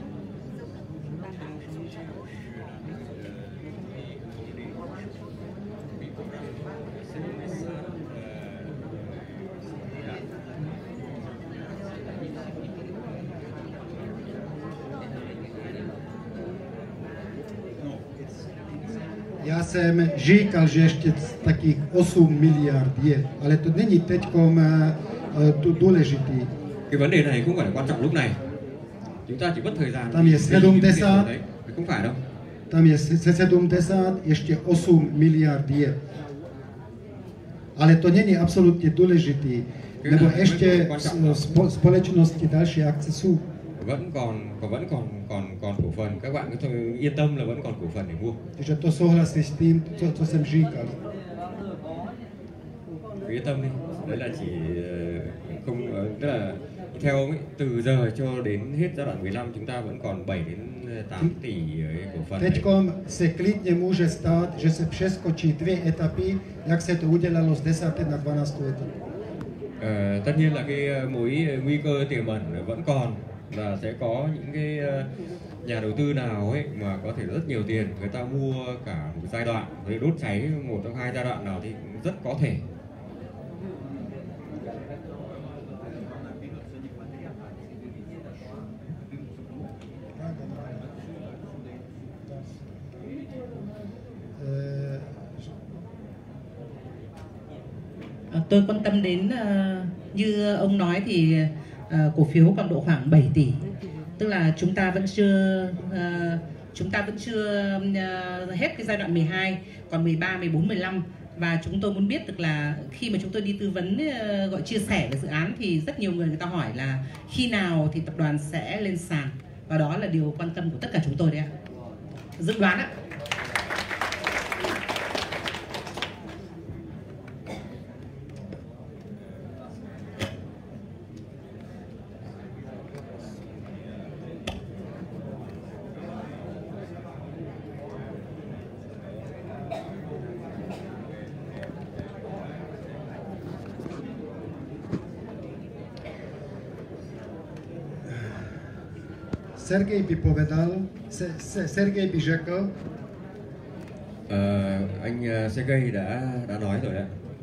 Ja jsem říkal, že ještě takých osm miliard je, ale to není teďkom tu důležitý. Cái vấn đề này không phải là quan trọng lúc này. Chúng ta chỉ mất thời gian. Tam je sedemdesiat. Đấy, không phải đâu. Tam je ze sedemdesiat, ještě osm miliard je. Ale to není absolutně důležitý, nebo ještě spo, společnosti další akce jsou. Vẫn còn còn vẫn còn còn còn cổ phần, các bạn cứ thôi yên tâm là vẫn còn cổ phần để mua. Takže to souhlasí s tím, co, co jsem říkal. yên tâm đi, đấy là chỉ không, tức là theo ông ấy, từ giờ cho đến hết giai đoạn mười lăm chúng ta vẫn còn bảy đến tám tỷ cổ phần. Teďkom se klidně může stát, že se přeskočí dvě etapy, jak se to udělalo z desáté na dvanáctou etapu. Ờ, tất nhiên là cái mối nguy cơ tiềm ẩn vẫn còn, là sẽ có những cái nhà đầu tư nào ấy mà có thể rất nhiều tiền, người ta mua cả một giai đoạn, rồi đốt cháy một trong hai giai đoạn nào thì rất có thể. Tôi quan tâm đến uh, như ông nói thì uh, cổ phiếu còn độ khoảng bảy tỷ, tức là chúng ta vẫn chưa uh, chúng ta vẫn chưa uh, hết cái giai đoạn mười hai, còn mười ba, mười bốn, mười lăm, và chúng tôi muốn biết được là khi mà chúng tôi đi tư vấn uh, gọi chia sẻ về dự án thì rất nhiều người người ta hỏi là khi nào thì tập đoàn sẽ lên sàn, và đó là điều quan tâm của tất cả chúng tôi đấy ạ. Dự đoán ạ. Sergej by povedal, se, se, Sergej by řekl, ờ, anh Sergej đã đã nói rồi đấy,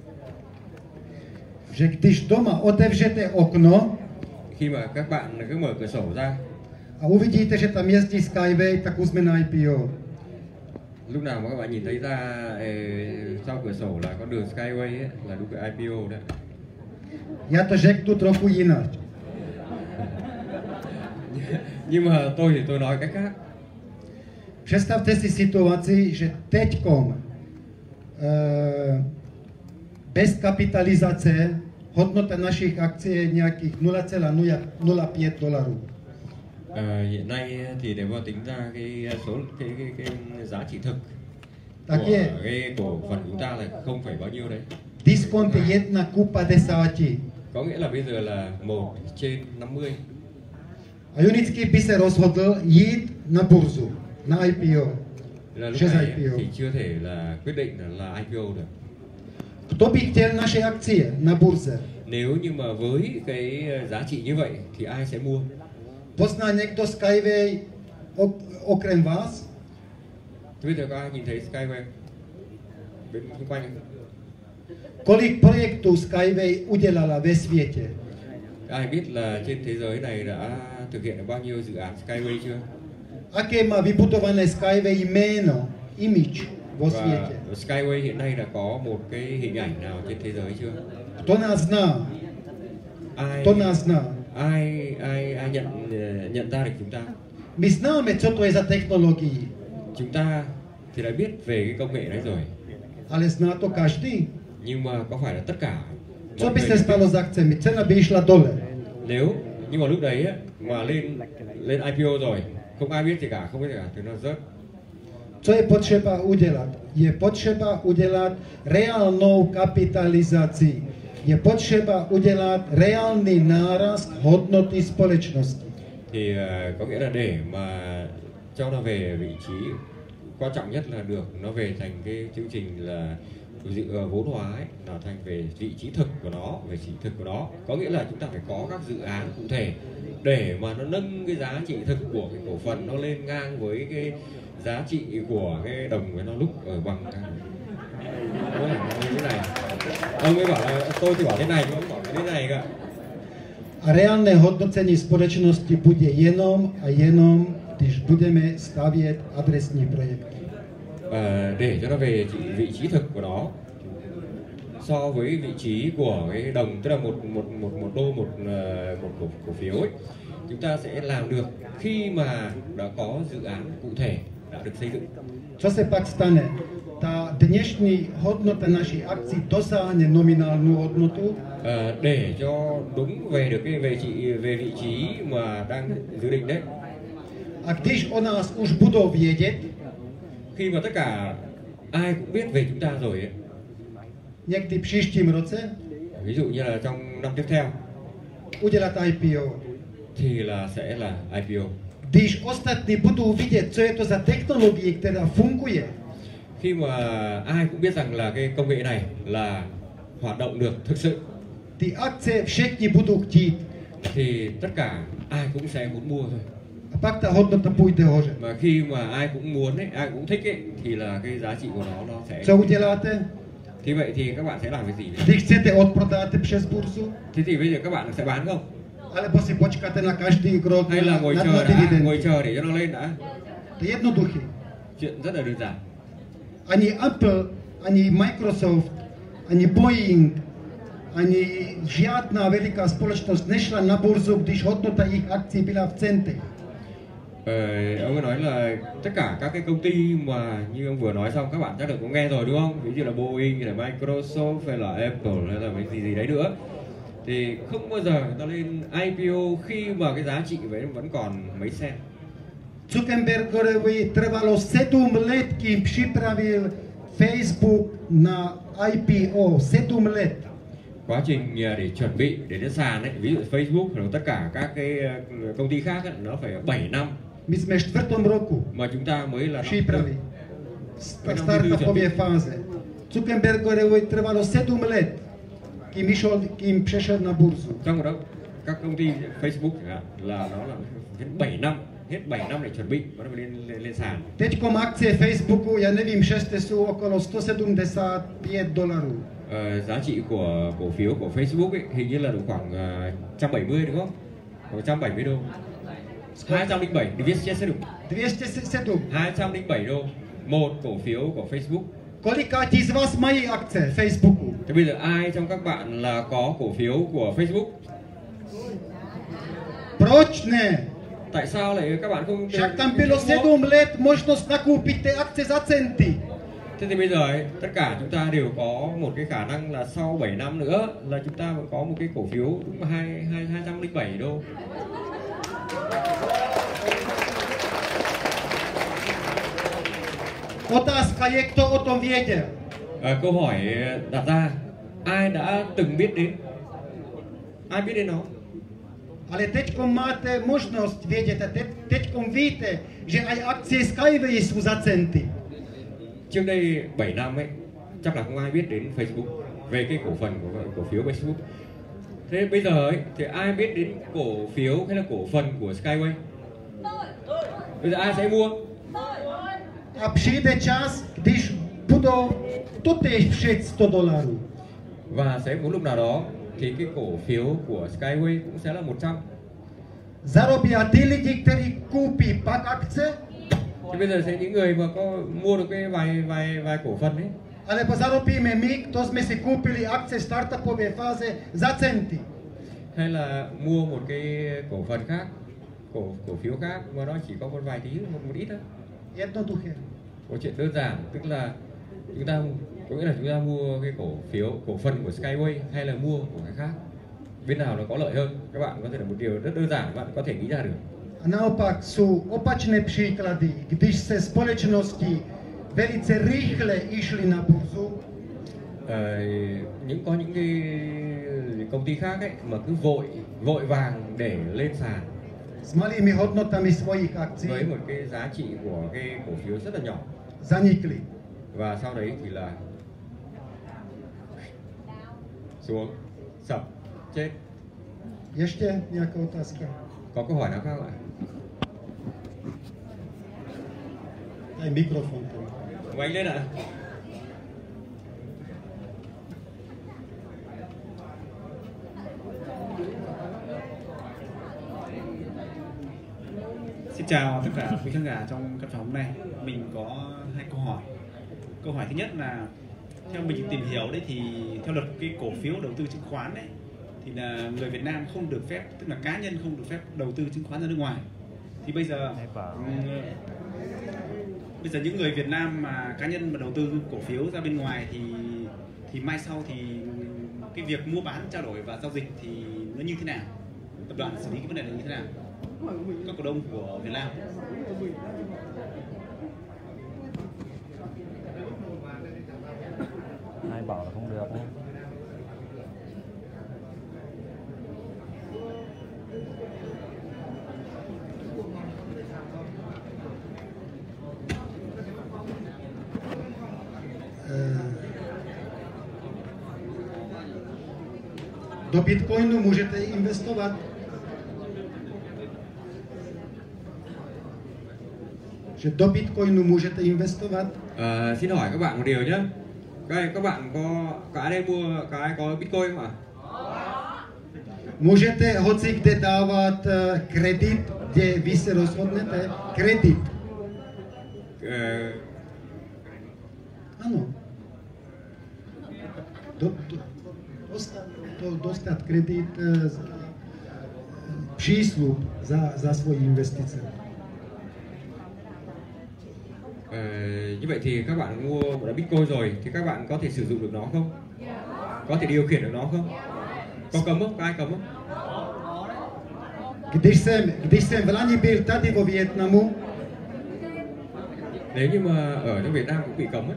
že když doma otevřete okno, khi mà các bạn cứ mở cửa sổ ra a uvidíte, že tam jezdí Skyway, tak už jsme na I P O. Lúc nào mà các bạn nhìn thấy ra eh, sau cửa sổ là con đường Skyway ấy, là đúng cái I P O đấy. Já to řeknu trochu jinak. Nhưng mà tôi thì tôi nói cách khác. Představte si situaci, že teďkom uh, bez kapitalizace hodnota našich akcí je nějakých nula celá nula pět dolarů. À, hiện nay thì nếu mà tính ra cái số cái cái, cái giá trị thực tak của je, cái cổ phần của chúng ta là không phải bao nhiêu đấy. Diskont je jedna ku padesáti. Có nghĩa là bây giờ là một trên năm mươi. A Junický by se rozhodl jít na burzu, na I P O. Là lúc Přes này I P O. thì chưa thể là quyết định là, là I P O được. Kdo by chtěl naše akcie na burze? Nếu như mà với cái giá trị như vậy thì ai sẽ mua? Pozná někdo Skyway ok, okrem vás? Thế bây giờ có ai nhìn thấy Skyway bên xung quanh không? Kolik projektů Skyway udělala ve světě? Ai biết là trên thế giới này đã thực hiện được bao nhiêu dự án Skyway chưa? Aké má vybudované Skyway jméno, image vo Và světě? Skyway hiện nay đã có một cái hình ảnh nào trên thế giới chưa? Kdo nás zná? Ai Kdo nás zná? ai ai ai nhận nhận ra được chúng ta? My známe, co to je za technologii, Chúng ta thì đã biết về cái công nghệ đấy rồi, ale zná to každý. nhưng mà có phải là tất cả Co mọi by người se đều stalo biết? s akcemi? Cena by išla dole. Nếu nhưng mà lúc đấy á, mà lên lên I P O rồi không ai biết gì cả, không biết gì cả thì nó rớt. Co je potřeba udělat? Je potřeba udělat reálnou kapitalizaci. Je potřeba udělat reálný nárast hodnoty společnosti. Thì uh, có nghĩa là để mà cho nó về vị trí quan trọng nhất là được nó về thành cái chương trình là dự uh, vốn hóa ấy, là thành về vị trí thực của nó, về vị trí thực của nó, có nghĩa là chúng ta phải có các dự án cụ thể để mà nó nâng cái giá trị thực của cái cổ phần nó lên ngang với cái giá trị của cái đồng với nó lúc ở bằng cái như thế này. Ông ấy bảo là tôi thì bảo thế này, ông bảo thế này cả. A reálné hodnocení společnosti bude jenom a jenom, když budeme stavět adresní projekty. Và để cho nó về vị trí thực của nó so với vị trí của cái đồng, tức là một một một một đô một một cổ, cổ phiếu ấy, chúng ta sẽ làm được khi mà đã có dự án cụ thể đã được xây dựng. Co se pak stane? Ta dnešní hodnota naší akcí dosáhne nominálnu hodnotu, À, để cho đúng về được cái về trị về vị trí mà đang dự định đấy. a když o nás už budou vědět, Khi mà tất cả ai cũng biết về chúng ta rồi ấy, někdy v příštím roce ví dụ như là trong năm tiếp theo udělat I P O. thì là sẽ là I P O. Když ostatní budou vidět, co je to za technologie, která funguje, Khi mà ai cũng biết rằng là cái công nghệ này là hoạt động được thực sự ty akce všichni budou chtít. thì tất cả ai cũng sẽ muốn mua thôi. A pak ta hodnota půjde hoře. Mà khi mà ai cũng muốn ấy, ai cũng thích ấy thì là cái giá trị của nó nó sẽ. Co uděláte? Thì vậy thì các bạn sẽ làm cái gì? Když chcete, odprodáte přes burzu? Thế thì bây giờ các bạn sẽ bán không? Alebo si počkáte na každý krok Hay là na, ngồi na, chờ na đã, dividendy? ngồi chờ để cho nó lên đã? To je jednoduché. Chuyện rất là đơn giản. Ani Apple, ani Microsoft, ani Boeing, ani žádná veliká společnost nešla na burzu, když hodnota jejich akcí byla v centech. Ờ, ông ấy nói là tất cả các cái công ty mà như ông vừa nói xong các bạn chắc là cũng nghe rồi đúng không? Ví dụ là Boeing, hay là Microsoft, hay là Apple, hay là cái gì gì đấy nữa. Thì không bao giờ người ta lên I P O khi mà cái giá trị vậy vẫn còn mấy cent. Zuckerbergovi trvalo sedm let, kým připravil Facebook na I P O. Sedm let. Quá trình để chuẩn bị để lên sàn ấy, ví dụ Facebook hoặc tất cả các cái công ty khác ấy, nó phải bảy năm. My jsme v čtvrtom roku Mà chúng ta mới là přípravy. V startupové fáze. Zuckerbergovi trvalo sedm let, kým, išel, kým přešel na burzu. Trong đó các công ty Facebook chẳng hạn là nó là hết bảy năm, hết bảy năm để chuẩn bị nó mới lên, lên lên sàn. Teďkom akcie Facebooku, já nevím, šeste jsou okolo sto sedmdesát pět dolarů. Ờ, giá trị của cổ phiếu của Facebook ấy, hình như là được khoảng uh, một trăm bảy mươi đúng không? Khoảng một trăm bảy mươi đô. hai trăm lẻ bảy, dwieście sedm. dvě stě sedm. hai trăm lẻ bảy đô một cổ phiếu của Facebook. Kolikátí z vás mají akce Facebooku? Thế bây giờ ai trong các bạn là có cổ phiếu của Facebook? Proč ne? Tại sao lại các bạn không? Však tam bylo sedm let možnost nakoupit ty akce za centy. Thế thì bây giờ ấy, tất cả chúng ta đều có một cái khả năng là sau bảy năm nữa là chúng ta vẫn có một cái cổ phiếu đúng hai hai hai trăm lẻ bảy đô. Otázka je, kdo o tom věděl. À, câu hỏi đặt ra, ai đã từng biết đến? Ai biết đến nó? Ale teďkom máte možnost vědět a te, teďkom víte, že aj akcie Skyway jsou za centy. Trước đây bảy năm ấy, chắc là không ai biết đến Facebook, về cái cổ phần của cổ phiếu Facebook. Thế bây giờ ấy, thì ai biết đến cổ phiếu hay là cổ phần của Skyway? Bây giờ ai sẽ mua? A přijde čas, když budou totéž před sto dolarů. Và sẽ một lúc nào đó thì cái cổ phiếu của Skyway cũng sẽ là một trăm. Zarobí a ty lidi, kteří koupí pak akce, Thì bây giờ sẽ những người mà có mua được cái vài vài vài cổ phần ấy. alebo zarobíme my, kdo jsme si koupili akce startupové fáze za centy. Hay là mua một cái cổ phần khác, cổ cổ phiếu khác mà nó chỉ có một vài tí, một một ít thôi. Jednoduché. Một chuyện đơn giản, tức là chúng ta có nghĩa là chúng ta mua cái cổ phiếu cổ phần của Skyway hay là mua của cái khác, bên nào nó có lợi hơn, các bạn có thể là một điều rất đơn giản bạn có thể nghĩ ra được. A naopak jsou opačné příklady, když se společnosti velice rychle išly na burzu, Ờ, những có những cái công ty khác ấy mà cứ vội vội vàng để lên sàn s malými hodnotami svojich akcí với một cái giá trị của cái cổ phiếu rất là nhỏ zanikly. và sau đấy thì là xuống sập chết. Ještě nějaká otázka? Có câu hỏi nào khác ạ? Daj mikrofon. Ông anh lên ạ. Xin chào tất cả quý khán giả trong căn phòng hôm nay. Mình có hai câu hỏi. Câu hỏi thứ nhất là theo mình tìm hiểu đấy thì theo luật cái cổ phiếu đầu tư chứng khoán đấy thì là người Việt Nam không được phép, tức là cá nhân không được phép đầu tư chứng khoán ra nước ngoài. Thì bây giờ um, bây giờ những người Việt Nam mà cá nhân mà đầu tư cổ phiếu ra bên ngoài thì thì mai sau thì cái việc mua bán trao đổi và giao dịch thì nó như thế nào? Tập đoàn xử lý cái vấn đề này như thế nào? Các cổ đông của Việt Nam. Ai bảo là không được. Do Bitcoinu můžete investovat. Že do Bitcoinu můžete investovat. À, xin hỏi các bạn một điều nhé. Các, các bạn có có ai đây mua có ai có Bitcoin không ạ? Můžete hoci kde dávat kredit, kde vy se rozhodnete. Kredit. Ờ, Ano. Do, do, dostat, do, dostat kredit, eh, přísľub za, za svoji investice. ờ, như vậy thì các bạn mua một đá Bitcoin rồi thì các bạn có thể sử dụng được nó không? Có thể điều khiển được nó không? Có cấm không? Có ai cấm không? Když jsem, když jsem v lani byl tady vo Vietnamu, Nếu như mà ở trong Việt Nam cũng bị cấm ấy.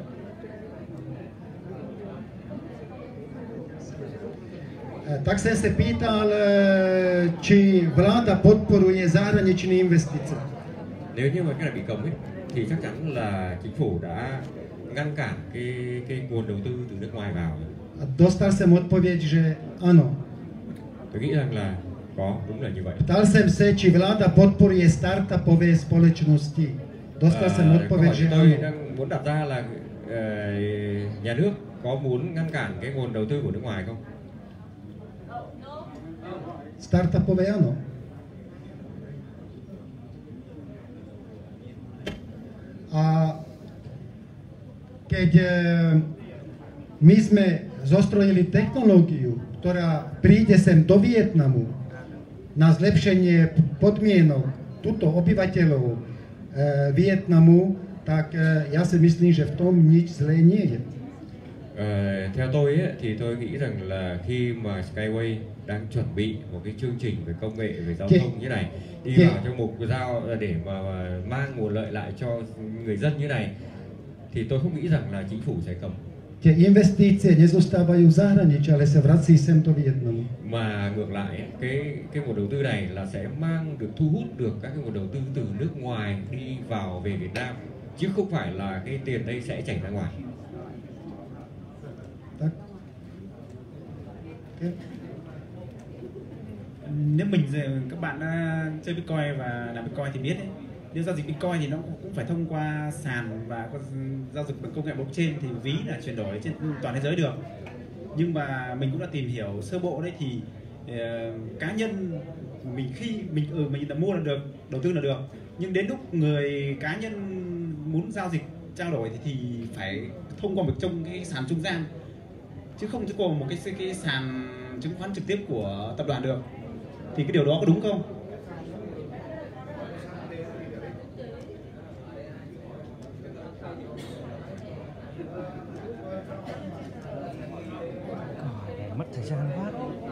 eh, tak jsem se pýtal, eh, či vláda podporuje zahraničné investice. Nếu như mà cái này bị cấm ấy thì chắc chắn là chính phủ đã ngăn cản cái cái nguồn đầu tư từ nước ngoài vào. A dostal jsem odpověď, že ano. Tôi nghĩ rằng là có, đúng là như vậy. Ptal jsem se, či vláda podporuje startupové společnosti. Dostal jsem À, câu odpověď, hỏi že của tôi ano. đang muốn đặt ra là ờ, nhà nước có muốn ngăn cản cái nguồn đầu tư của nước ngoài không? Startupové ano. A keď eh, my sme zostrojili technológiu, ktorá príde sem do Vietnamu na zlepšenie podmienok tuto obyvateľov eh, Vietnamu, tak eh, ja si myslím, že v tom nič zlé nie je. Ờ, theo tôi ấy, thì tôi nghĩ rằng là khi mà Skyway đang chuẩn bị một cái chương trình về công nghệ, về giao Chị- thông như này, đi chị- vào trong mục giao để mà, mà mang nguồn lợi lại cho người dân như này, thì tôi không nghĩ rằng là chính phủ sẽ cấm. Tie investície nezostávajú v zahraničí, ale sa vrací sem do Vietnamu. Mà ngược lại ấy, cái cái nguồn đầu tư này là sẽ mang được thu hút được các cái nguồn đầu tư từ nước ngoài đi vào về Việt Nam, chứ không phải là cái tiền đây sẽ chảy ra ngoài. Tak? Okay. Nếu mình các bạn đã chơi Bitcoin và làm Bitcoin thì biết đấy, nếu giao dịch Bitcoin thì nó cũng phải thông qua sàn và có giao dịch bằng công nghệ blockchain thì ví là chuyển đổi trên toàn thế giới được. Nhưng mà mình cũng đã tìm hiểu sơ bộ đấy thì uh, cá nhân mình khi mình ừ, mình đã mua là được, đầu tư là được, nhưng đến lúc người cá nhân muốn giao dịch trao đổi thì, thì phải thông qua một trong cái sàn trung gian, chứ không thông qua một cái cái sàn chứng khoán trực tiếp của tập đoàn được. Thì cái điều đó có đúng không? Mất thời gian quá.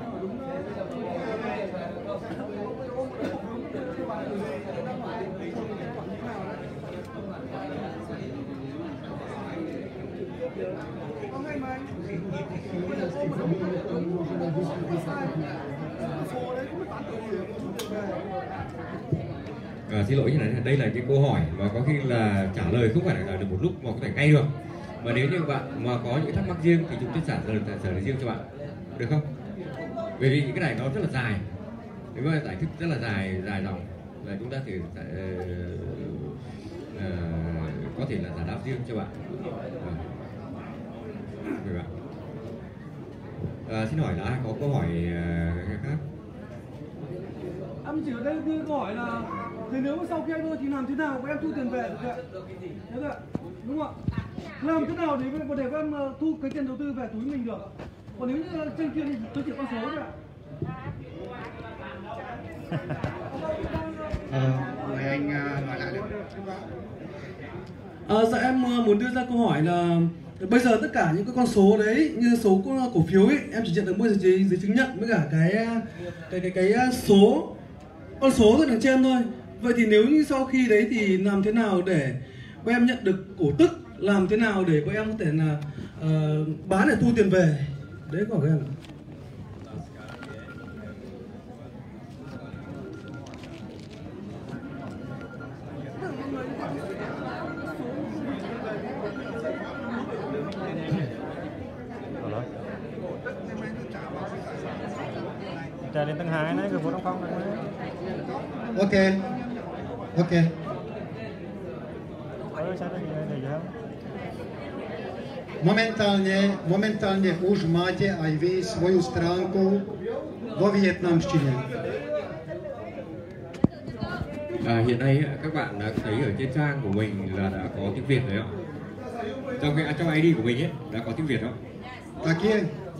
À, xin lỗi như này, đây là cái câu hỏi mà có khi là trả lời không phải là được một lúc mà có thể ngay được. Mà nếu như bạn mà có những thắc mắc riêng thì chúng tôi trả lời trả lời riêng cho bạn, được không? Bởi vì những cái này nó rất là dài, nếu mà giải thích rất là dài dài dòng là chúng ta thì uh, uh, có thể là giải đáp riêng cho bạn. Mời bạn. À, xin hỏi là ai có câu hỏi uh, khác? Em chỉ ở đây đưa câu hỏi là thế nếu mà sau khi anh ơi thì làm thế nào các em thu tiền về được ạ? Thế thôi ạ, đúng không ạ? Làm thế nào để có thể các em thu cái tiền đầu tư về túi mình được? Còn nếu như trên kia thì tôi chỉ con số thôi ạ. Ờ, mời anh hỏi lại được. À, dạ em muốn đưa ra câu hỏi là bây giờ tất cả những cái con số đấy như số cổ phiếu ấy em chỉ nhận được mỗi giấy, giấy chứng nhận với cả cái cái cái cái số con số ở đằng trên thôi. Vậy thì nếu như sau khi đấy thì làm thế nào để các em nhận được cổ tức, làm thế nào để các em có thể là uh, bán để thu tiền về, đấy của các em. trèo lên tầng hai này, cứ vô trong phòng này. Ok, ok. Ôi, sao đây để gì không? Momentálne, momentálne už máte aj vy svoju stránku vo vietnamštine. À, hiện nay các bạn đã thấy ở trên trang của mình là đã có tiếng Việt rồi ạ. Trong cái trong i đê của mình ấy đã có tiếng Việt đó. Tak je.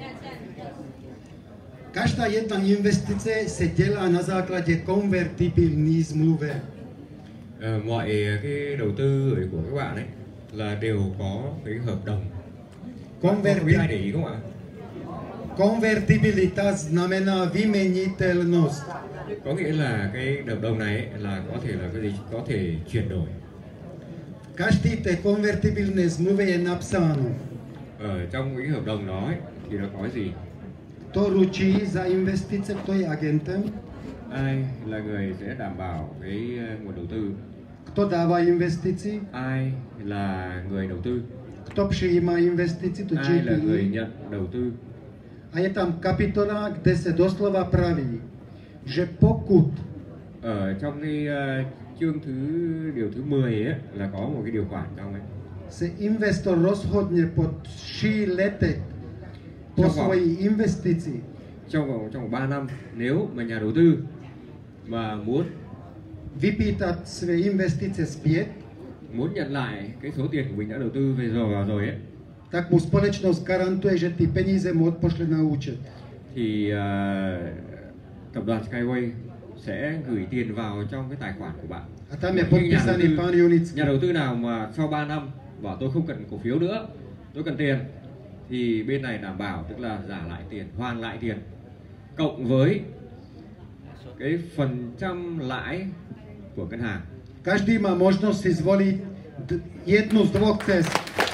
Každá jedna investice se dělá na základě konvertibilní zmluvy. À, mọi cái đầu tư của các bạn ấy là đều có cái hợp đồng. Không biết ai để ý không ạ? Konvertibilita znamená vymeniteľnosť. Có nghĩa là cái hợp đồng này ấy, là có thể là cái gì có thể chuyển đổi. Každý té konvertibilné zmluvy je napsáno. Ở trong cái hợp đồng đó ấy, thì nó có cái gì? Kto ručí za investice, kto je agentem? Ai là người sẽ đảm bảo cái nguồn đầu tư? Kto dáva investici? Ai là người đầu tư? Kto přijíma investici, to Ai là người G P I? nhận đầu tư? A je tam kapitola, kde se doslova praví, že pokud Ở trong cái uh, chương thứ điều thứ mười ấy là có một cái điều khoản trong ấy. se investor rozhodne po tři letech po Trong vòng- svoji investici Trong vòng trong vòng ba năm, nếu mà nhà đầu tư mà muốn vypýtať své investice zpět, muốn nhận lại cái số tiền của mình đã đầu tư về rồi vào rồi ấy, tak mu společnosť garantuje, že ty peníze mu odpošle na účet. thì uh, tập đoàn Skyway sẽ gửi tiền vào trong cái tài khoản của bạn. A tam je Nhưng nhà đầu podpísaný tư, pán Junický. nhà đầu tư nào mà sau ba năm bảo tôi không cần cổ phiếu nữa, tôi cần tiền, thì bên này đảm bảo, tức là trả lại tiền, hoàn lại tiền, cộng với cái phần trăm lãi của ngân hàng. Každý má možnosť si zvoliť d- jednu z dvoch cest.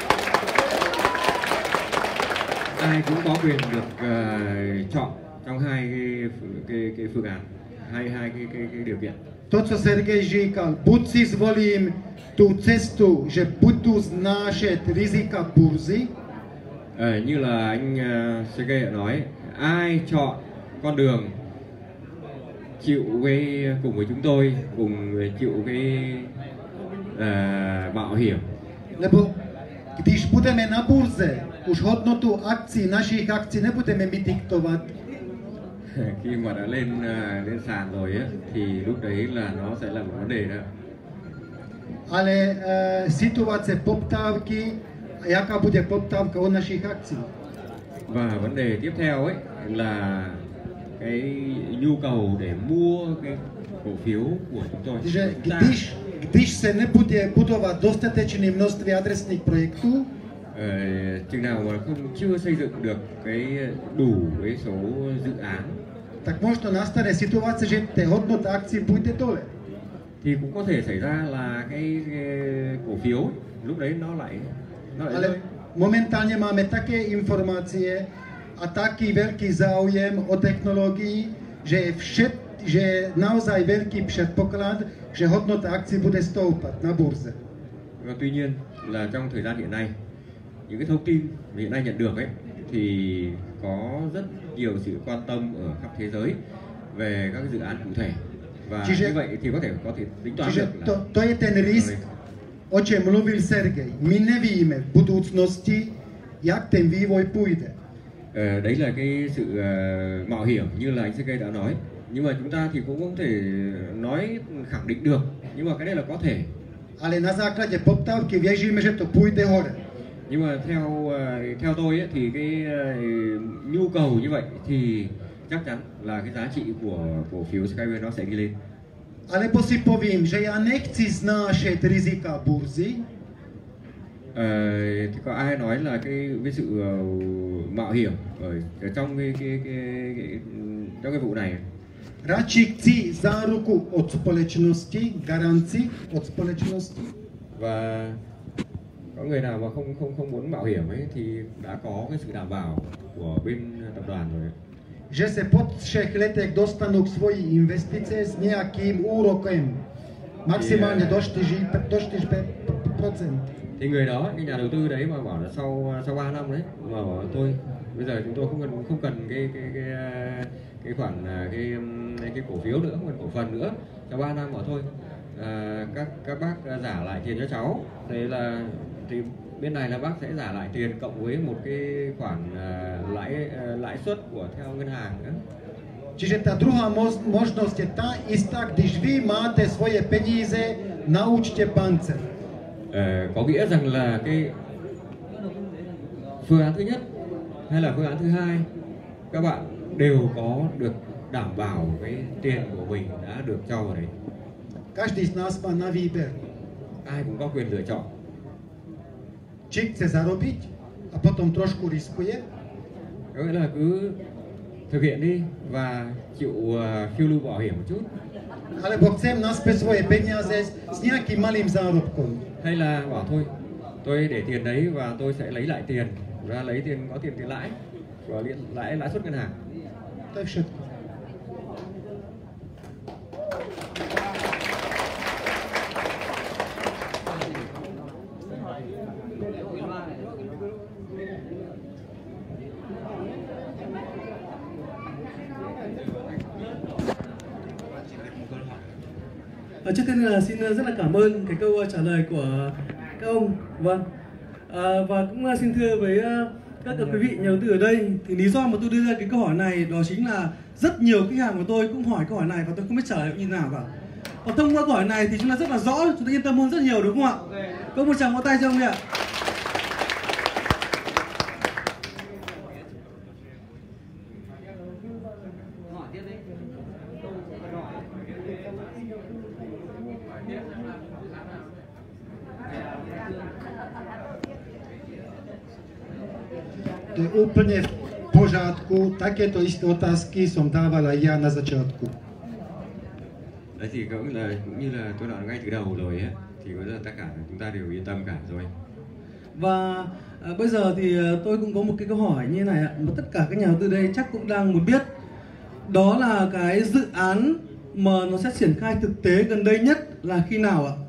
Ai cũng có quyền được uh, chọn trong hai cái, cái, cái phương án, hai hai cái, cái, cái điều kiện. To, co Sergej říkal, buď si zvolím tu cestu, že budu znášet rizika burzy, Ờ, như là anh uh, Sergey đã nói, ai chọn con đường chịu cái cùng với chúng tôi, cùng chịu cái uh, mạo hiểm. lebo když budeme na burze, už hodnotu akcií, našich akcií nebudeme my diktovat, Khi mà đã lên uh, lên sàn rồi ấy, thì lúc đấy là nó sẽ là một vấn đề đó. ale e, situace poptávky, a jaká bude poptávka od našich akcií. Và vấn đề tiếp theo ấy là cái nhu cầu để mua cái cổ phiếu của chúng tôi. Že Chúng ta, když, když se nebude budovat dostatečné množství adresných projektů, ờ, chừng nào mà không chưa xây dựng được cái đủ cái số dự án tak možno nastane situace, že té hodnota akcií pôjde dole. thì cũng có thể xảy ra là cái, cái cổ phiếu ấy, lúc đấy nó lại nó lại Ale rơi. momentálne máme také informácie a taký veľký záujem o technológii, že je, všet, že je naozaj veľký predpoklad, že hodnota akcií bude stoupať na burze. Và tuy nhiên là trong thời gian hiện nay, những cái thông tin hiện nay nhận được ấy thì có rất nhiều sự quan tâm ở khắp thế giới về các cái dự án cụ thể, và Čiže- như vậy thì có thể có thể tính toán Čiže được là to, to je ten risk, o čem mluvil Sergej. My nevíme v budúcnosti, jak ten vývoj pôjde. Ờ, đấy là cái sự ờ, mạo hiểm như là anh Sergey đã nói, nhưng mà chúng ta thì cũng không thể nói khẳng định được, nhưng mà cái này là có thể. Ale na základe poptávky věříme, že to pôjde hore. Nhưng mà theo ờ, theo tôi ấy, thì cái ờ, nhu cầu như vậy thì chắc chắn là cái giá trị của cổ phiếu Skyway nó sẽ đi lên. Alebo si povím, že ja nechci znášet rizika burzy, Ờ, thì có ai nói là cái cái sự ờ, mạo hiểm ở, ở trong cái, cái, cái, cái trong cái vụ này. radši chci záruku od společnosti, garanci od společnosti, Và có người nào mà không không không muốn mạo hiểm ấy thì đã có cái sự đảm bảo của bên tập đoàn rồi. že se po třech letech dostanú k svoji investice s nejakým úrokem. Maximálne do štyri procent. Thì người đó, cái nhà đầu tư đấy mà bảo là sau sau ba năm đấy mà bảo tôi bây giờ chúng tôi không cần không cần cái cái cái cái khoản cái cái, cái cổ phiếu nữa, không cần cổ phần nữa, sau ba năm bảo thôi à, các các bác giả lại tiền cho cháu, thế là thì bên này là bác sẽ giả lại tiền cộng với một cái khoản uh, lãi uh, lãi suất của theo ngân hàng nữa. Čiže tá druhá možnosť je tá istá, když vy máte svoje peníze na účte bance. Uh, có nghĩa rằng là cái phương án thứ nhất hay là phương án thứ hai, các bạn đều có được đảm bảo cái tiền của mình đã được cho vào đấy. Každý z nás má na výber. Ai cũng có quyền lựa chọn. Či chce zarobiť a potom trošku riskuje. Có nghĩa là cứ thực hiện đi và chịu uh, phiêu lưu bảo hiểm một chút. Alebo chcem naspäť svoje peniaze s nejakým malým zárobkom. Hay là bảo thôi, tôi để tiền đấy và tôi sẽ lấy lại tiền, ra lấy tiền có tiền tiền lãi và lãi lãi suất ngân hàng. To je všetko. À, trước tiên là xin rất là cảm ơn cái câu trả lời của các ông. Vâng. À, và cũng xin thưa với các quý vị nhà đầu tư ở đây, thì lý do mà tôi đưa ra cái câu hỏi này đó chính là rất nhiều khách hàng của tôi cũng hỏi câu hỏi này và tôi không biết trả lời như thế nào cả. Và thông qua câu hỏi này thì chúng ta rất là rõ, chúng ta yên tâm hơn rất nhiều, đúng không ạ? Có một tràng vỗ tay cho ông đi ạ. To je úplne v pořádku, takéto isté otázky som dával aj ja na začiatku. Đấy thì cũng là cũng như là tôi nói ngay từ đầu rồi ấy, thì có tất cả chúng ta đều yên tâm cả rồi. Và à, bây giờ thì tôi cũng có một cái câu hỏi như này ạ, mà tất cả các nhà đầu tư đây chắc cũng đang muốn biết, đó là cái dự án mà nó sẽ triển khai thực tế gần đây nhất là khi nào ạ?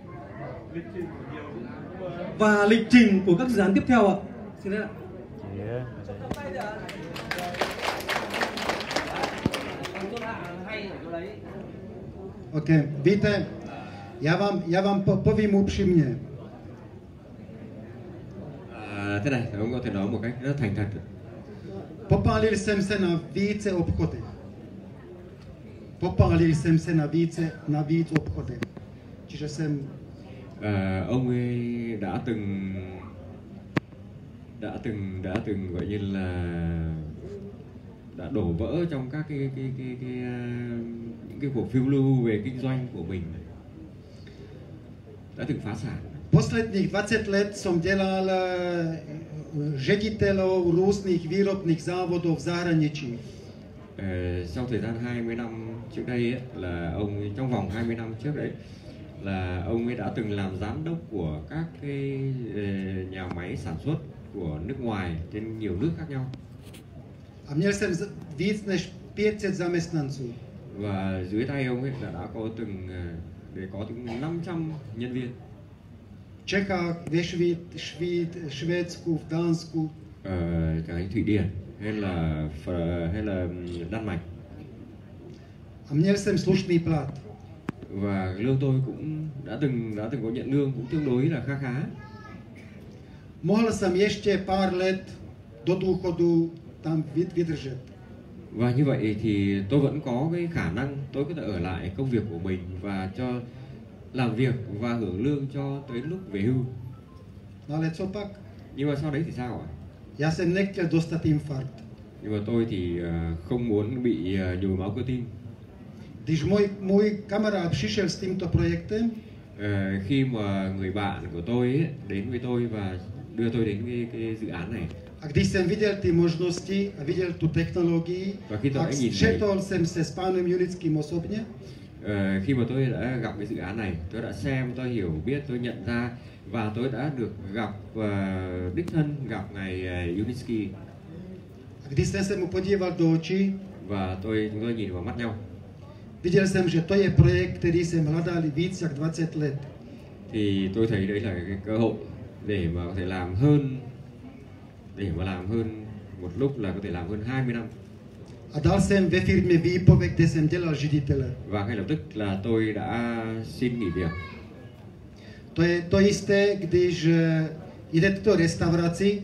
Và lịch trình của các dự án tiếp theo ạ? Xin đấy ạ. OK, víte, ja vám, ja vám po, povím upřímně. À, thế này, ông có thể nói một cách rất thành thật. Popálil jsem se na více obchodech. Popálil jsem se na více, na víc obchodech. Čiže jsem... À, ông ấy đã từng đã từng đã từng gọi như là đã đổ vỡ trong các cái cái cái cái những cái cuộc phiêu lưu về kinh doanh của mình, đã từng phá sản. Posledných dvacet let som dělal ředitelov různých výrobních závodů v zahraničí. Ờ, trong thời gian hai mươi năm trước đây ấy, là ông trong vòng hai mươi năm trước đấy là ông ấy đã từng làm giám đốc của các cái nhà máy sản xuất của nước ngoài trên nhiều nước khác nhau. A měl jsem víc než pět set zaměstnanců. Và dưới tay ông ấy đã, đã có từng để có từng năm trăm nhân viên. V Čechách, ve Švýd, Švýd, Švédsku, v Dánsku. Ờ, chẳng hạn Thụy Điển hay là hay là Đan Mạch. A měl jsem slušný plat. Và lương tôi cũng đã từng đã từng có nhận lương cũng tương đối là khá khá. Mohl jsem ještě pár let do důchodu tam vydržet. Và như vậy thì tôi vẫn có cái khả năng tôi có thể ở lại công việc của mình và cho làm việc và hưởng lương cho tới lúc về hưu. Ale co pak? Nhưng mà sau đấy thì sao ạ? Já jsem nechtěl dostat infarkt. Nhưng mà tôi thì không muốn bị nhồi máu cơ tim. Když můj, můj kamarád přišel s tímto projektem, ờ, khi mà người bạn của tôi ấy, đến với tôi và đưa tôi đến cái, cái dự án này. A když jsem viděl ty možnosti a viděl tu technologii, a střetl jsem se s pánem Junickým osobně, ờ, khi mà tôi đã gặp cái dự án này, tôi đã xem, tôi hiểu biết, tôi nhận ra và tôi đã được gặp uh, đích thân gặp ngài uh, Junický. A když jsem se mu podíval do očí, và tôi chúng tôi nhìn vào mắt nhau, viděl jsem, že to je projekt, který jsem hledal víc jak dvacet let. Thì tôi thấy đấy là cái cơ hội để mà có thể làm hơn, để mà làm hơn một lúc là có thể làm hơn hai mươi năm. A dal jsem ve firmě výpověď, kde jsem dělal ředitele. Và ngay lập tức là tôi đã xin nghỉ việc. To je to jisté, když jdete do restauraci.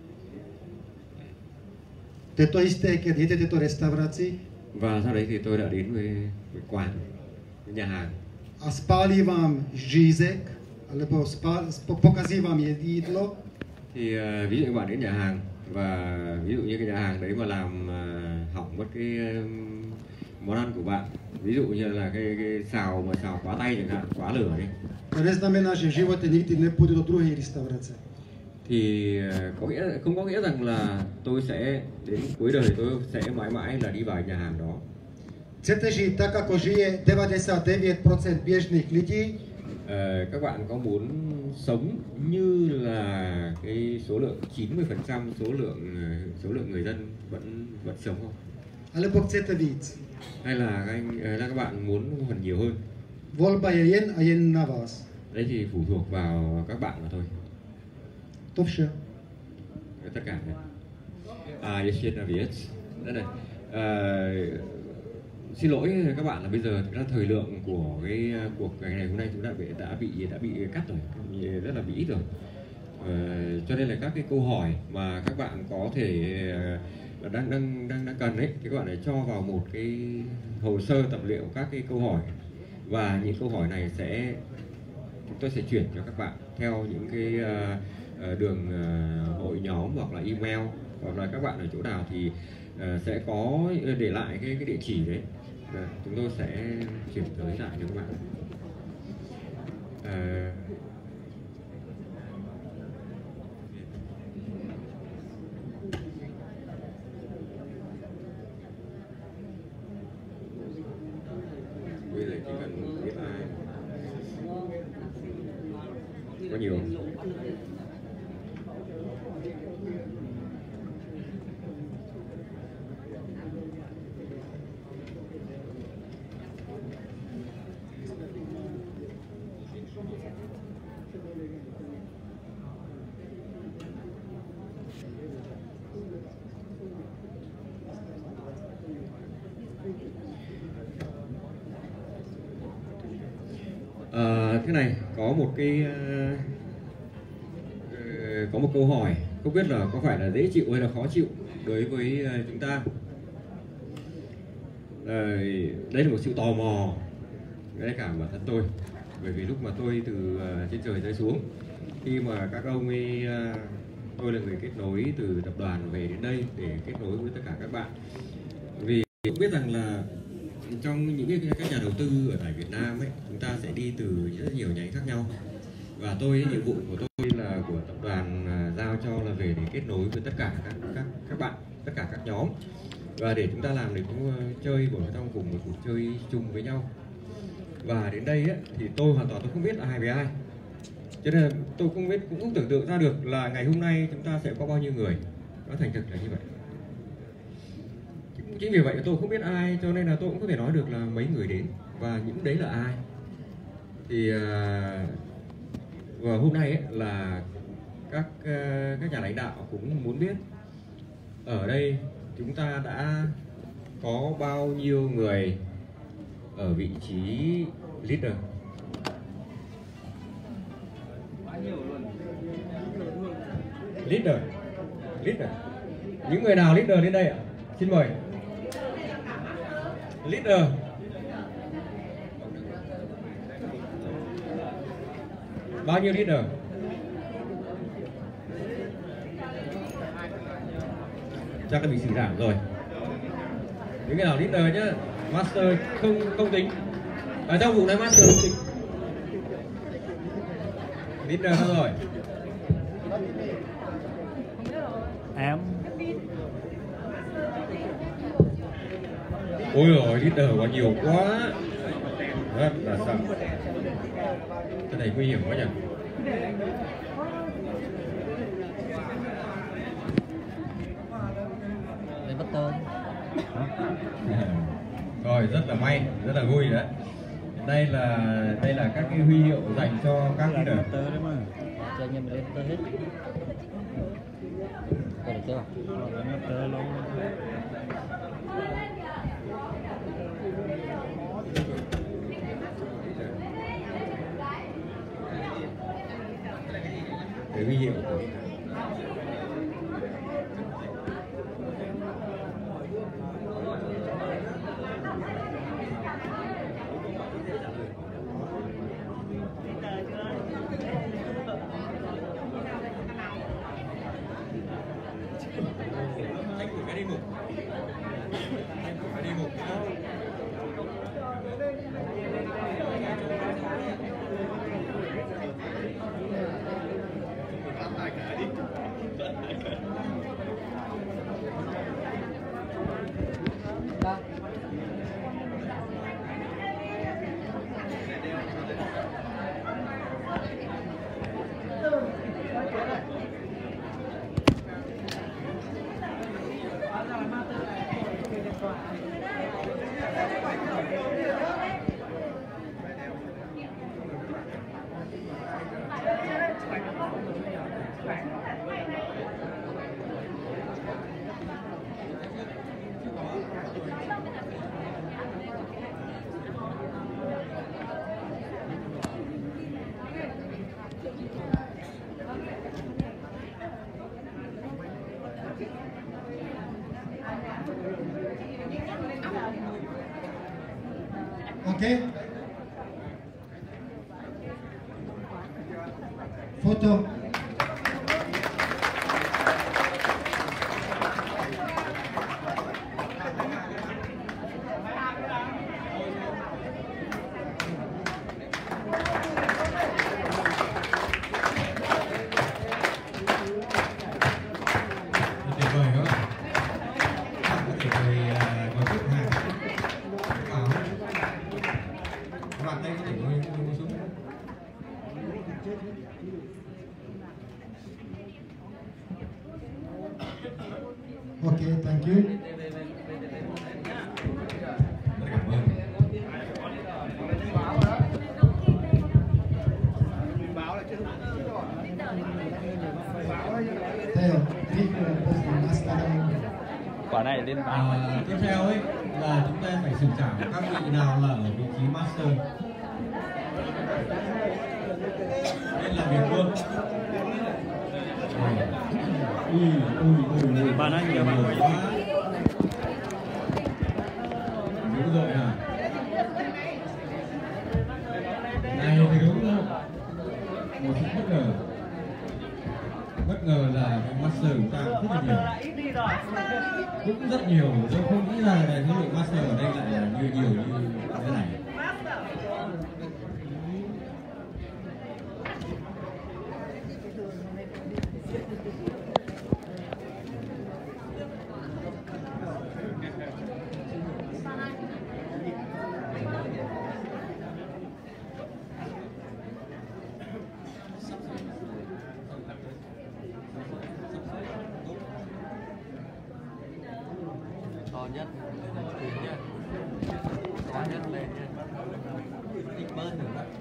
To je to jisté, když jdete do restauraci. Và sau đấy thì tôi đã đến với, với quán, với nhà hàng. A spálí vám žízek, alebo spál, pokazí vám jídlo. Thì uh, ví dụ như bạn đến nhà hàng và ví dụ như cái nhà hàng đấy mà làm uh, hỏng mất cái um, món ăn của bạn, ví dụ như là cái, cái xào mà xào quá tay chẳng hạn, quá lửa đi. To neznamená, že v životě nikdy nepůjdu do druhé restaurace. Thì uh, có nghĩa không có nghĩa rằng là tôi sẽ đến cuối đời tôi sẽ mãi mãi là đi vào nhà hàng đó. Chcete žít tak, jako žije devadesát devět procent běžných lidí? Uh, các bạn có muốn sống như là cái số lượng chín mươi phần trăm số lượng số lượng người dân vẫn vẫn sống không? Alebo chcete víc? Hay là anh là các bạn muốn phần nhiều hơn? Volba je jen a jen na vás. Đấy thì phụ thuộc vào các bạn mà thôi. To vše. Tất cả này. À, ještě jedna věc. Đây này. À, xin lỗi các bạn là bây giờ là thời lượng của cái cuộc ngày này hôm nay chúng ta bị đã bị đã bị cắt rồi, rất là bị ít rồi. À, cho nên là các cái câu hỏi mà các bạn có thể uh, đang đang đang đang cần đấy thì các bạn hãy cho vào một cái hồ sơ tập liệu các cái câu hỏi, và những câu hỏi này sẽ chúng tôi sẽ chuyển cho các bạn theo những cái uh, đường uh, hội nhóm hoặc là email, hoặc là các bạn ở chỗ nào thì uh, sẽ có để lại cái cái địa chỉ đấy. À, chúng tôi sẽ chuyển tới lại cho các bạn. À, bây giờ chỉ cần biết ai có nhiều. À, thế này có một cái uh, có một câu hỏi không biết là có phải là dễ chịu hay là khó chịu đối với uh, chúng ta. Uh, đây là một sự tò mò ngay cả bản thân tôi, bởi vì lúc mà tôi từ uh, trên trời rơi xuống, khi mà các ông ấy uh, tôi là người kết nối từ tập đoàn về đến đây để kết nối với tất cả các bạn, vì cũng biết rằng là trong những cái các nhà đầu tư ở tại Việt Nam ấy, chúng ta sẽ đi từ rất nhiều nhánh khác nhau, và tôi nhiệm vụ của tôi là của tập đoàn à, giao cho là về để kết nối với tất cả các các các bạn, tất cả các nhóm, và để chúng ta làm được cũng chơi của trong cùng một cuộc chơi chung với nhau. Và đến đây ấy, thì tôi hoàn toàn tôi không biết ai với ai, cho nên là tôi không biết cũng không tưởng tượng ra được là ngày hôm nay chúng ta sẽ có bao nhiêu người. Nó thành thực là như vậy. Chính vì vậy tôi không biết ai, cho nên là tôi cũng có thể nói được là mấy người đến và những đấy là ai. Thì và hôm nay ấy, là các các nhà lãnh đạo cũng muốn biết ở đây chúng ta đã có bao nhiêu người ở vị trí leader. Leader, leader. Những người nào leader đến đây ạ? Xin mời. Leader. Bao nhiêu leader? Chắc là bị xử giảm rồi. Những cái nào leader nhá, master không không tính. Ở trong vụ này master không tính. Leader đâu rồi? Em. Ôi rồi leader có nhiều quá, rất là sợ. Cái này nguy hiểm quá nhỉ. Đây bắt tên. Rồi rất là may, rất là vui đấy. Đây là đây là các cái huy hiệu dành cho các leader. giờ anh em mình lên tới hết. Có được chưa? Nó tới luôn. Để huy hiệu của Okay. Photo. Tuyệt vời các bạn. Có thể mời ngồi tiếp hàng. Các bạn đây có thể ngồi ngồi xuống. Okay, thank you. Cảm ơn. Theo, Quả này lên À, tiếp theo ấy là chúng ta phải xử trả các vị nào là ở vị trí master nên làm việc luôn. Ui, ui, ui, ui. Bạn anh nhiều bạn quá. Đúng rồi à. Này thì đúng không? Một sự bất ngờ. Bất ngờ là cái master chúng ta rất là nhiều. Cũng rất nhiều, tôi không nghĩ là cái lượng master ở đây lại là nhiều nhiều như thế này. to nhất, thứ nhất, to nhất lên ít bớt nữa đó.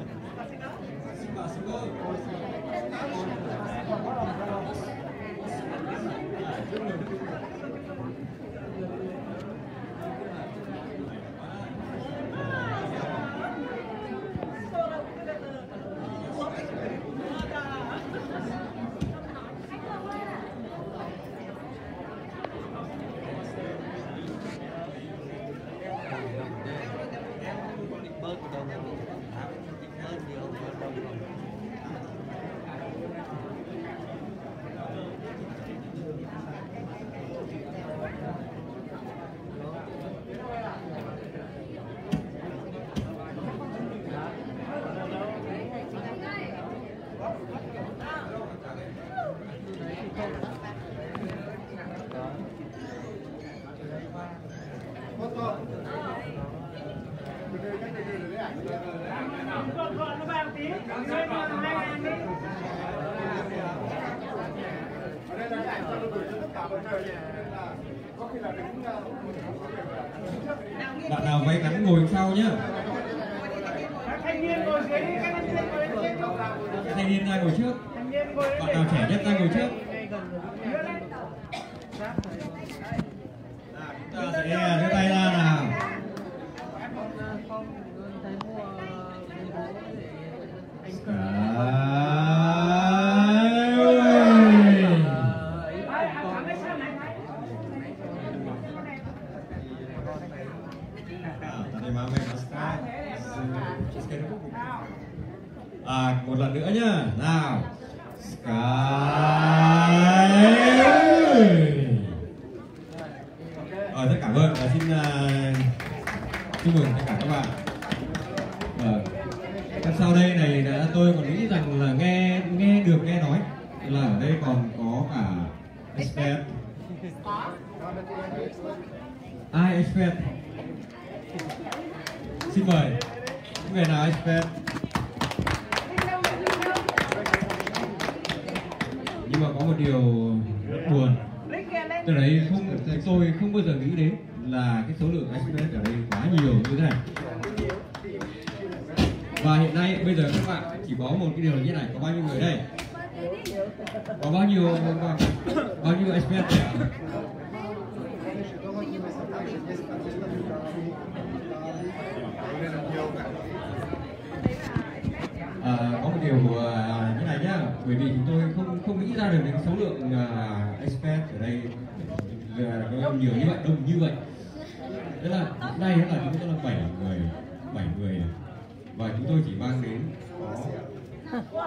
Bạn nào váy ngắn ngồi sau nhé. Thanh niên ngồi dưới đi, các thanh niên ngồi trên. Thanh niên ai ngồi trước? Bạn nào trẻ nhất ra ngồi trước. Nào, chúng ta sẽ đưa tay ra nào. À, một lần nữa nhá. Nào. Sky. Ờ, rất cảm ơn và xin uh, chúc mừng tất cả các bạn. Ờ, sau đây này đã, tôi còn nghĩ rằng là nghe nghe được nghe nói là ở đây còn có cả expert. Ai expert? Xin mời. Người nào expert? Nhưng mà có một điều rất buồn, từ đấy không, tôi không bao giờ nghĩ đến là cái số lượng expert ở đây quá nhiều như thế này. Và hiện nay bây giờ các bạn chỉ có một cái điều như thế này, có bao nhiêu người đây? Có bao nhiêu bao nhiêu expert đây ạ? À, có một điều uh, như này nhá, bởi vì chúng tôi không không nghĩ ra được cái số lượng uh, expert ở đây uh, nhiều như vậy, đông như vậy. Thế là hiện nay là chúng tôi là bảy người, bảy người này. Và chúng tôi chỉ mang đến có.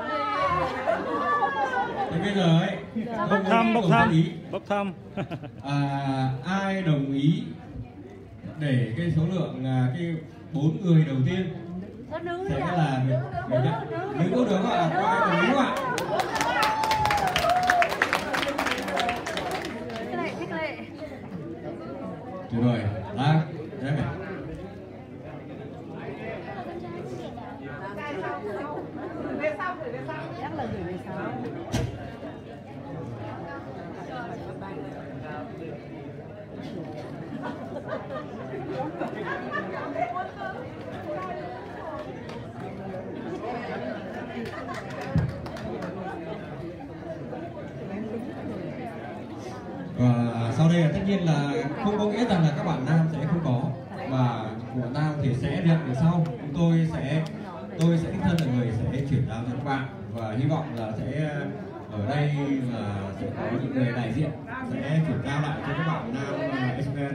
Thế bây giờ ấy, bốc thăm, bốc thăm, ý. bốc thăm. À, ai đồng ý để cái số lượng uh, cái bốn người đầu tiên sẽ là người người nhận nữ có được không ạ? Có ai đồng ý không ạ? Tuyệt vời, đang đấy này. Chắc là gửi về sau. Và sau đây là tất nhiên là không có nghĩa rằng là các bạn nam sẽ không có, và của nam thì sẽ nhận được sau. Chúng tôi sẽ tôi sẽ đích thân là người sẽ chuyển giao cho các bạn, và hy vọng là sẽ ở đây là sẽ có những người đại diện sẽ chuyển giao lại cho các bạn nam expert.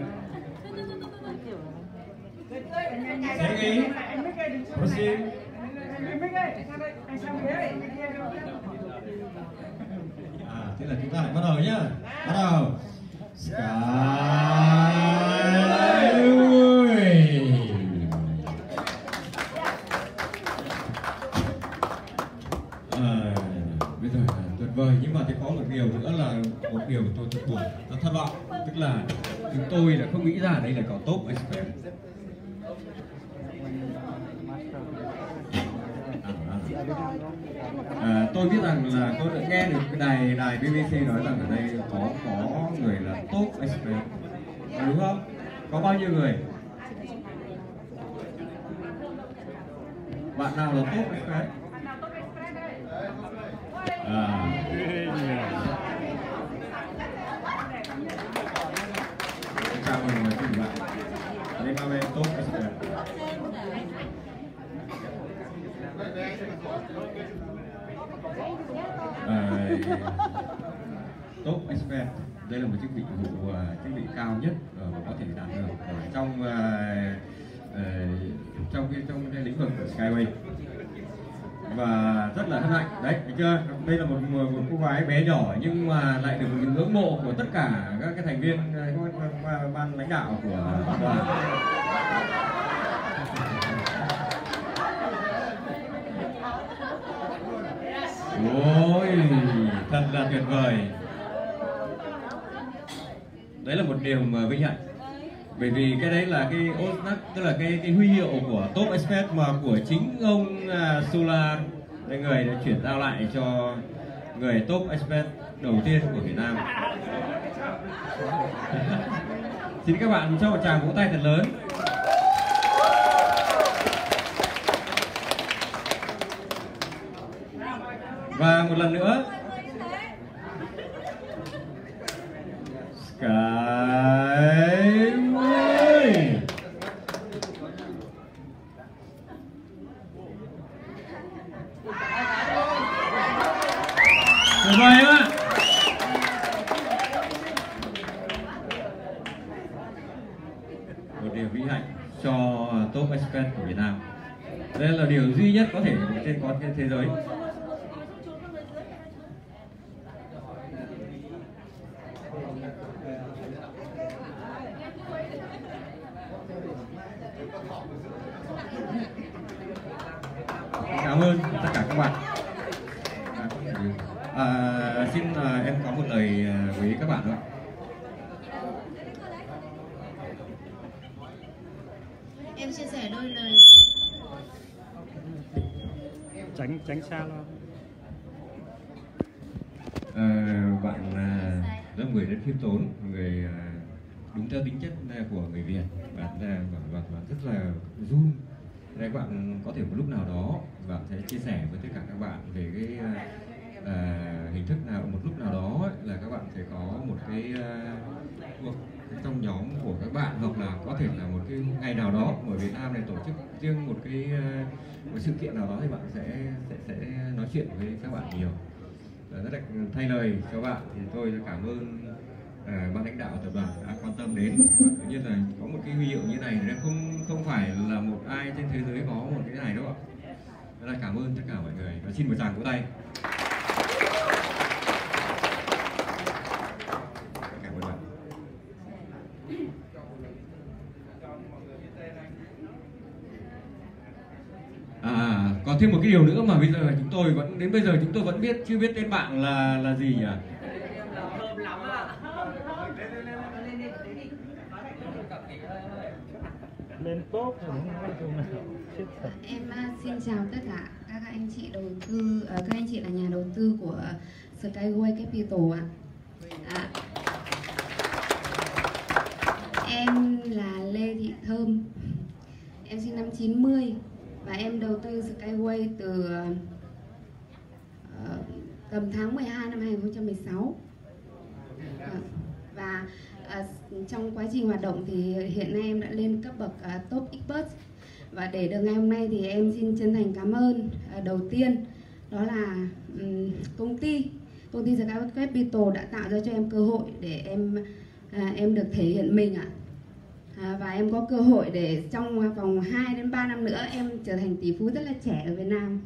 Sẽ ghi proceed. À, thế là chúng ta lại bắt đầu nhá. Bắt đầu. Sky. À, bây giờ tuyệt vời, nhưng mà thì có một điều nữa là một điều tôi rất buồn, rất thất vọng, tức là chúng tôi là không nghĩ ra ở đây là có top expert. À, tôi biết rằng là tôi đã nghe được cái đài đài bê bê xê nói rằng ở đây có có người là top expert, đúng không? Có bao nhiêu người? Bạn nào là top expert? À. Chào mừng mọi người bạn. Đây là bên top expert. À, top expert đây là một chức vị vụ uh, chức vị cao nhất uh, mà có thể đạt được ở trong uh, uh, trong cái trong cái lĩnh vực của Skyway, và rất là hân hạnh đấy, thấy chưa? Đây là một, một, một cô gái bé nhỏ nhưng mà lại được những ngưỡng mộ của tất cả các cái thành viên uh, ban lãnh đạo của đoàn. Ôi, thật là tuyệt vời. Đấy là một điều mà vinh hạnh. Bởi vì cái đấy là cái Osnak, tức là cái cái huy hiệu của top expert mà của chính ông uh, Sula, người đã chuyển giao lại cho người top expert đầu tiên của Việt Nam. Xin các bạn cho một tràng vỗ tay thật lớn. Và một lần nữa cái mươi. Tuyệt vời ạ. Một điều vĩ hạnh cho top expert của Việt Nam. Đây là điều duy nhất có thể trên con thế giới. Cảm ơn tất cả các bạn. À, xin à, em có một lời với các bạn thôi. Em chia sẻ đôi lời. Tránh tránh xa lo. À, bạn à, là người rất khiêm tốn, người à, đúng theo tính chất của người Việt. Bạn là bạn, bạn, bạn rất là run. Đấy, bạn có thể một lúc nào đó bạn sẽ chia sẻ với tất cả các bạn về cái à, hình thức nào, một lúc nào đó ấy, là các bạn sẽ có một cái cuộc uh, trong nhóm của các bạn, hoặc là có thể là một cái ngày nào đó ở Việt Nam này tổ chức riêng một cái uh, một sự kiện nào đó thì bạn sẽ sẽ, sẽ nói chuyện với các bạn nhiều. Và rất là thay lời cho bạn thì tôi cảm ơn uh, ban lãnh đạo tập đoàn đã quan tâm đến. Tự nhiên là có một cái huy hiệu như này nó không không phải là một ai trên thế giới có một cái này đâu ạ. Rất là cảm ơn tất cả mọi người và xin một tràng vỗ tay. Cảm ơn bạn. À, còn thêm một cái điều nữa mà bây giờ chúng tôi vẫn đến bây giờ chúng tôi vẫn biết chưa biết tên bạn là là gì nhỉ? Lên tốt rồi. Em uh, xin chào tất cả các anh chị đầu tư, uh, các anh chị là nhà đầu tư của Skyway Capital ạ. À, em là Lê Thị Thơm, em sinh năm chín mươi và em đầu tư Skyway từ uh, tầm tháng mười hai năm hai nghìn không trăm mười sáu. Uh, và À, trong quá trình hoạt động thì hiện nay em đã lên cấp bậc à, top expert, và để được ngày hôm nay thì em xin chân thành cảm ơn. À, đầu tiên đó là um, công ty công ty Skyway Capital đã tạo ra cho em cơ hội để em à, em được thể hiện mình ạ. À, và em có cơ hội để trong vòng hai đến ba năm nữa em trở thành tỷ phú rất là trẻ ở Việt Nam.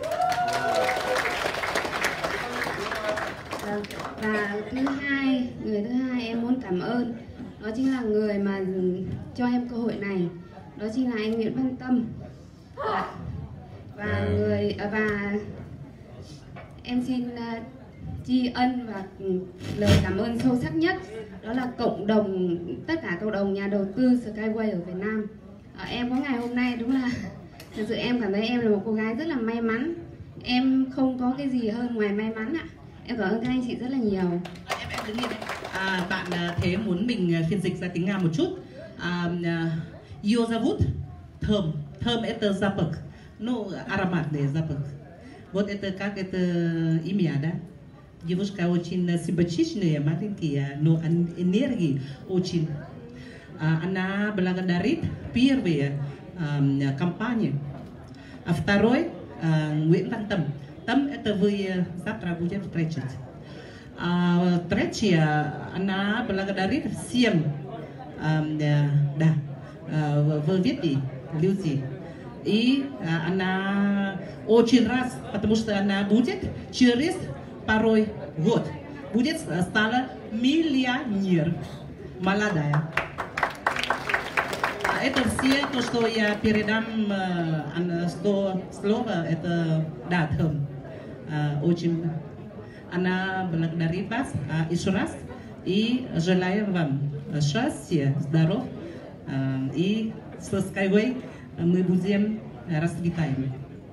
Và thứ hai, người thứ hai em muốn cảm ơn đó chính là người mà cho em cơ hội này, đó chính là anh Nguyễn Văn Tâm. Và, và người và em xin uh, tri ân và lời cảm ơn sâu sắc nhất đó là cộng đồng, tất cả cộng đồng nhà đầu tư Skyway ở Việt Nam. À, em có ngày hôm nay đúng là thực sự em cảm thấy em là một cô gái rất là may mắn. Em không có cái gì hơn ngoài may mắn ạ. Em cảm ơn các anh chị rất là nhiều. À, em em đứng yên đây. À, bạn Thế muốn mình phiên dịch ra tiếng Nga một chút. Ее зовут Thơm. Thơm это запах. Ну, ароматный запах. Вот это как это имя, да? Девушка очень симпатичная, маленькая, но энергии очень. Она благодарит первую компанию, а второй Nguyễn Văn Tâm. Tâm это вы завтра будем встречать. А третья, она благодарит всем, да, вы видите, люди. И она очень рад, потому что она будет через пару год будет стала миллионер, молодая. Это все то, что я передам, сто слова, это да, Thơm. Очень она благодарит вас еще раз и желаю вам счастья, здоровья, и с Skyway мы будем расцветаем.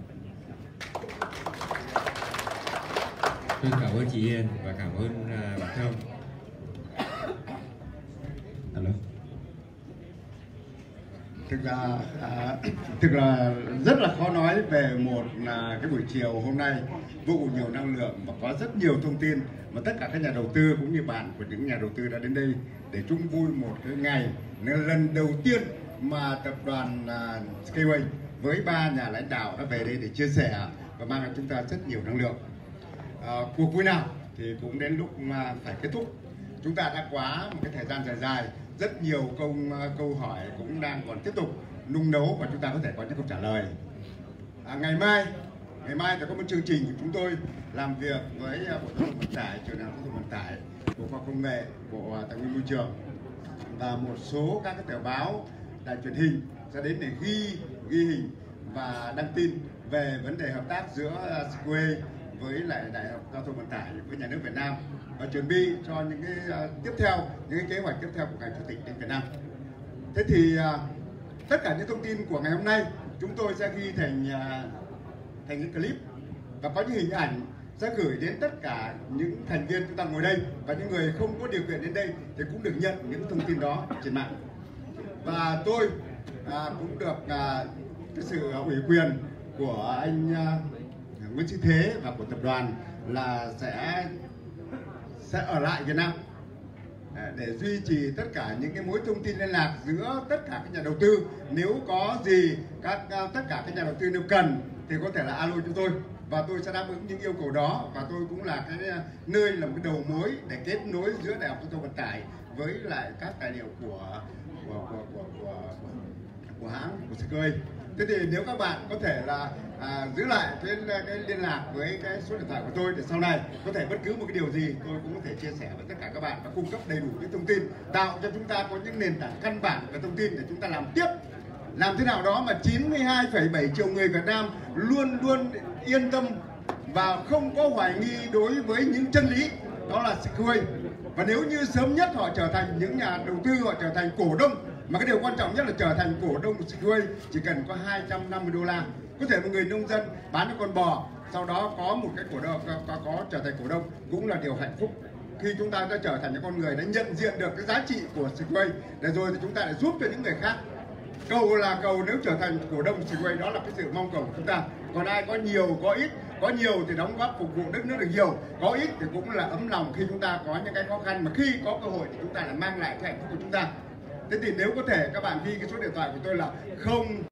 Tôi cảm ơn chị Hiền và cảm ơn uh, bạn Thơm. Alo. thực ra à, thực là rất là khó nói về một là cái buổi chiều hôm nay vô cùng nhiều năng lượng và có rất nhiều thông tin mà tất cả các nhà đầu tư cũng như bạn của những nhà đầu tư đã đến đây để chung vui một cái ngày lần đầu tiên mà tập đoàn uh, Skyway với ba nhà lãnh đạo đã về đây để chia sẻ và mang lại chúng ta rất nhiều năng lượng. À, cuộc vui nào thì cũng đến lúc mà phải kết thúc. Chúng ta đã quá một cái thời gian dài dài, rất nhiều câu câu hỏi cũng đang còn tiếp tục nung nấu và chúng ta có thể có những câu trả lời. À, ngày mai, ngày mai sẽ có một chương trình chúng tôi làm việc với Bộ Giao thông Vận tải, Trường Đại học Giao thông Vận tải, Bộ Khoa học Công nghệ, Bộ Tài nguyên Môi trường và một số các cái tờ báo, đài truyền hình sẽ đến để ghi ghi hình và đăng tin về vấn đề hợp tác giữa Skyway với lại Đại học Giao thông Vận tải với nhà nước Việt Nam và chuẩn bị cho những cái uh, tiếp theo, những cái kế hoạch tiếp theo của ngành chủ tịch đến Việt Nam. Thế thì uh, tất cả những thông tin của ngày hôm nay chúng tôi sẽ ghi thành uh, thành những clip và có những hình ảnh sẽ gửi đến tất cả những thành viên chúng ta ngồi đây và những người không có điều kiện đến đây thì cũng được nhận những thông tin đó trên mạng. Và tôi à, cũng được à, cái sự ủy quyền của anh à, Nguyễn Sĩ Thế và của tập đoàn là sẽ sẽ ở lại Việt Nam để duy trì tất cả những cái mối thông tin liên lạc giữa tất cả các nhà đầu tư. Nếu có gì các tất cả các nhà đầu tư nếu cần thì có thể là alo cho tôi và tôi sẽ đáp ứng những yêu cầu đó, và tôi cũng là cái nơi làm cái đầu mối để kết nối giữa Đại học Giao thông Vận tải với lại các tài liệu của của của của, của, của, của hãng của Skyway. Thế thì nếu các bạn có thể là à, giữ lại cái, cái liên lạc với cái số điện thoại của tôi để sau này có thể bất cứ một cái điều gì tôi cũng có thể chia sẻ với tất cả các bạn và cung cấp đầy đủ những thông tin, tạo cho chúng ta có những nền tảng căn bản về thông tin để chúng ta làm tiếp. Làm thế nào đó mà chín mươi hai phẩy bảy triệu người Việt Nam luôn luôn yên tâm và không có hoài nghi đối với những chân lý đó là Skyway. Và nếu như sớm nhất họ trở thành những nhà đầu tư, họ trở thành cổ đông, mà cái điều quan trọng nhất là trở thành cổ đông của Skyway chỉ cần có hai trăm năm mươi đô la. Có thể một người nông dân bán cái con bò, sau đó có một cái cổ đông có, có, có trở thành cổ đông cũng là điều hạnh phúc. Khi chúng ta đã trở thành những con người đã nhận diện được cái giá trị của Skyway để rồi thì chúng ta lại giúp cho những người khác. Cầu là cầu, nếu trở thành cổ đông Skyway đó là cái sự mong cầu của chúng ta. Còn ai có nhiều có ít, có nhiều thì đóng góp phục vụ đất nước được nhiều, có ít thì cũng là ấm lòng khi chúng ta có những cái khó khăn, mà khi có cơ hội thì chúng ta lại mang lại cái hạnh phúc của chúng ta. Thế thì nếu có thể các bạn ghi cái số điện thoại của tôi là không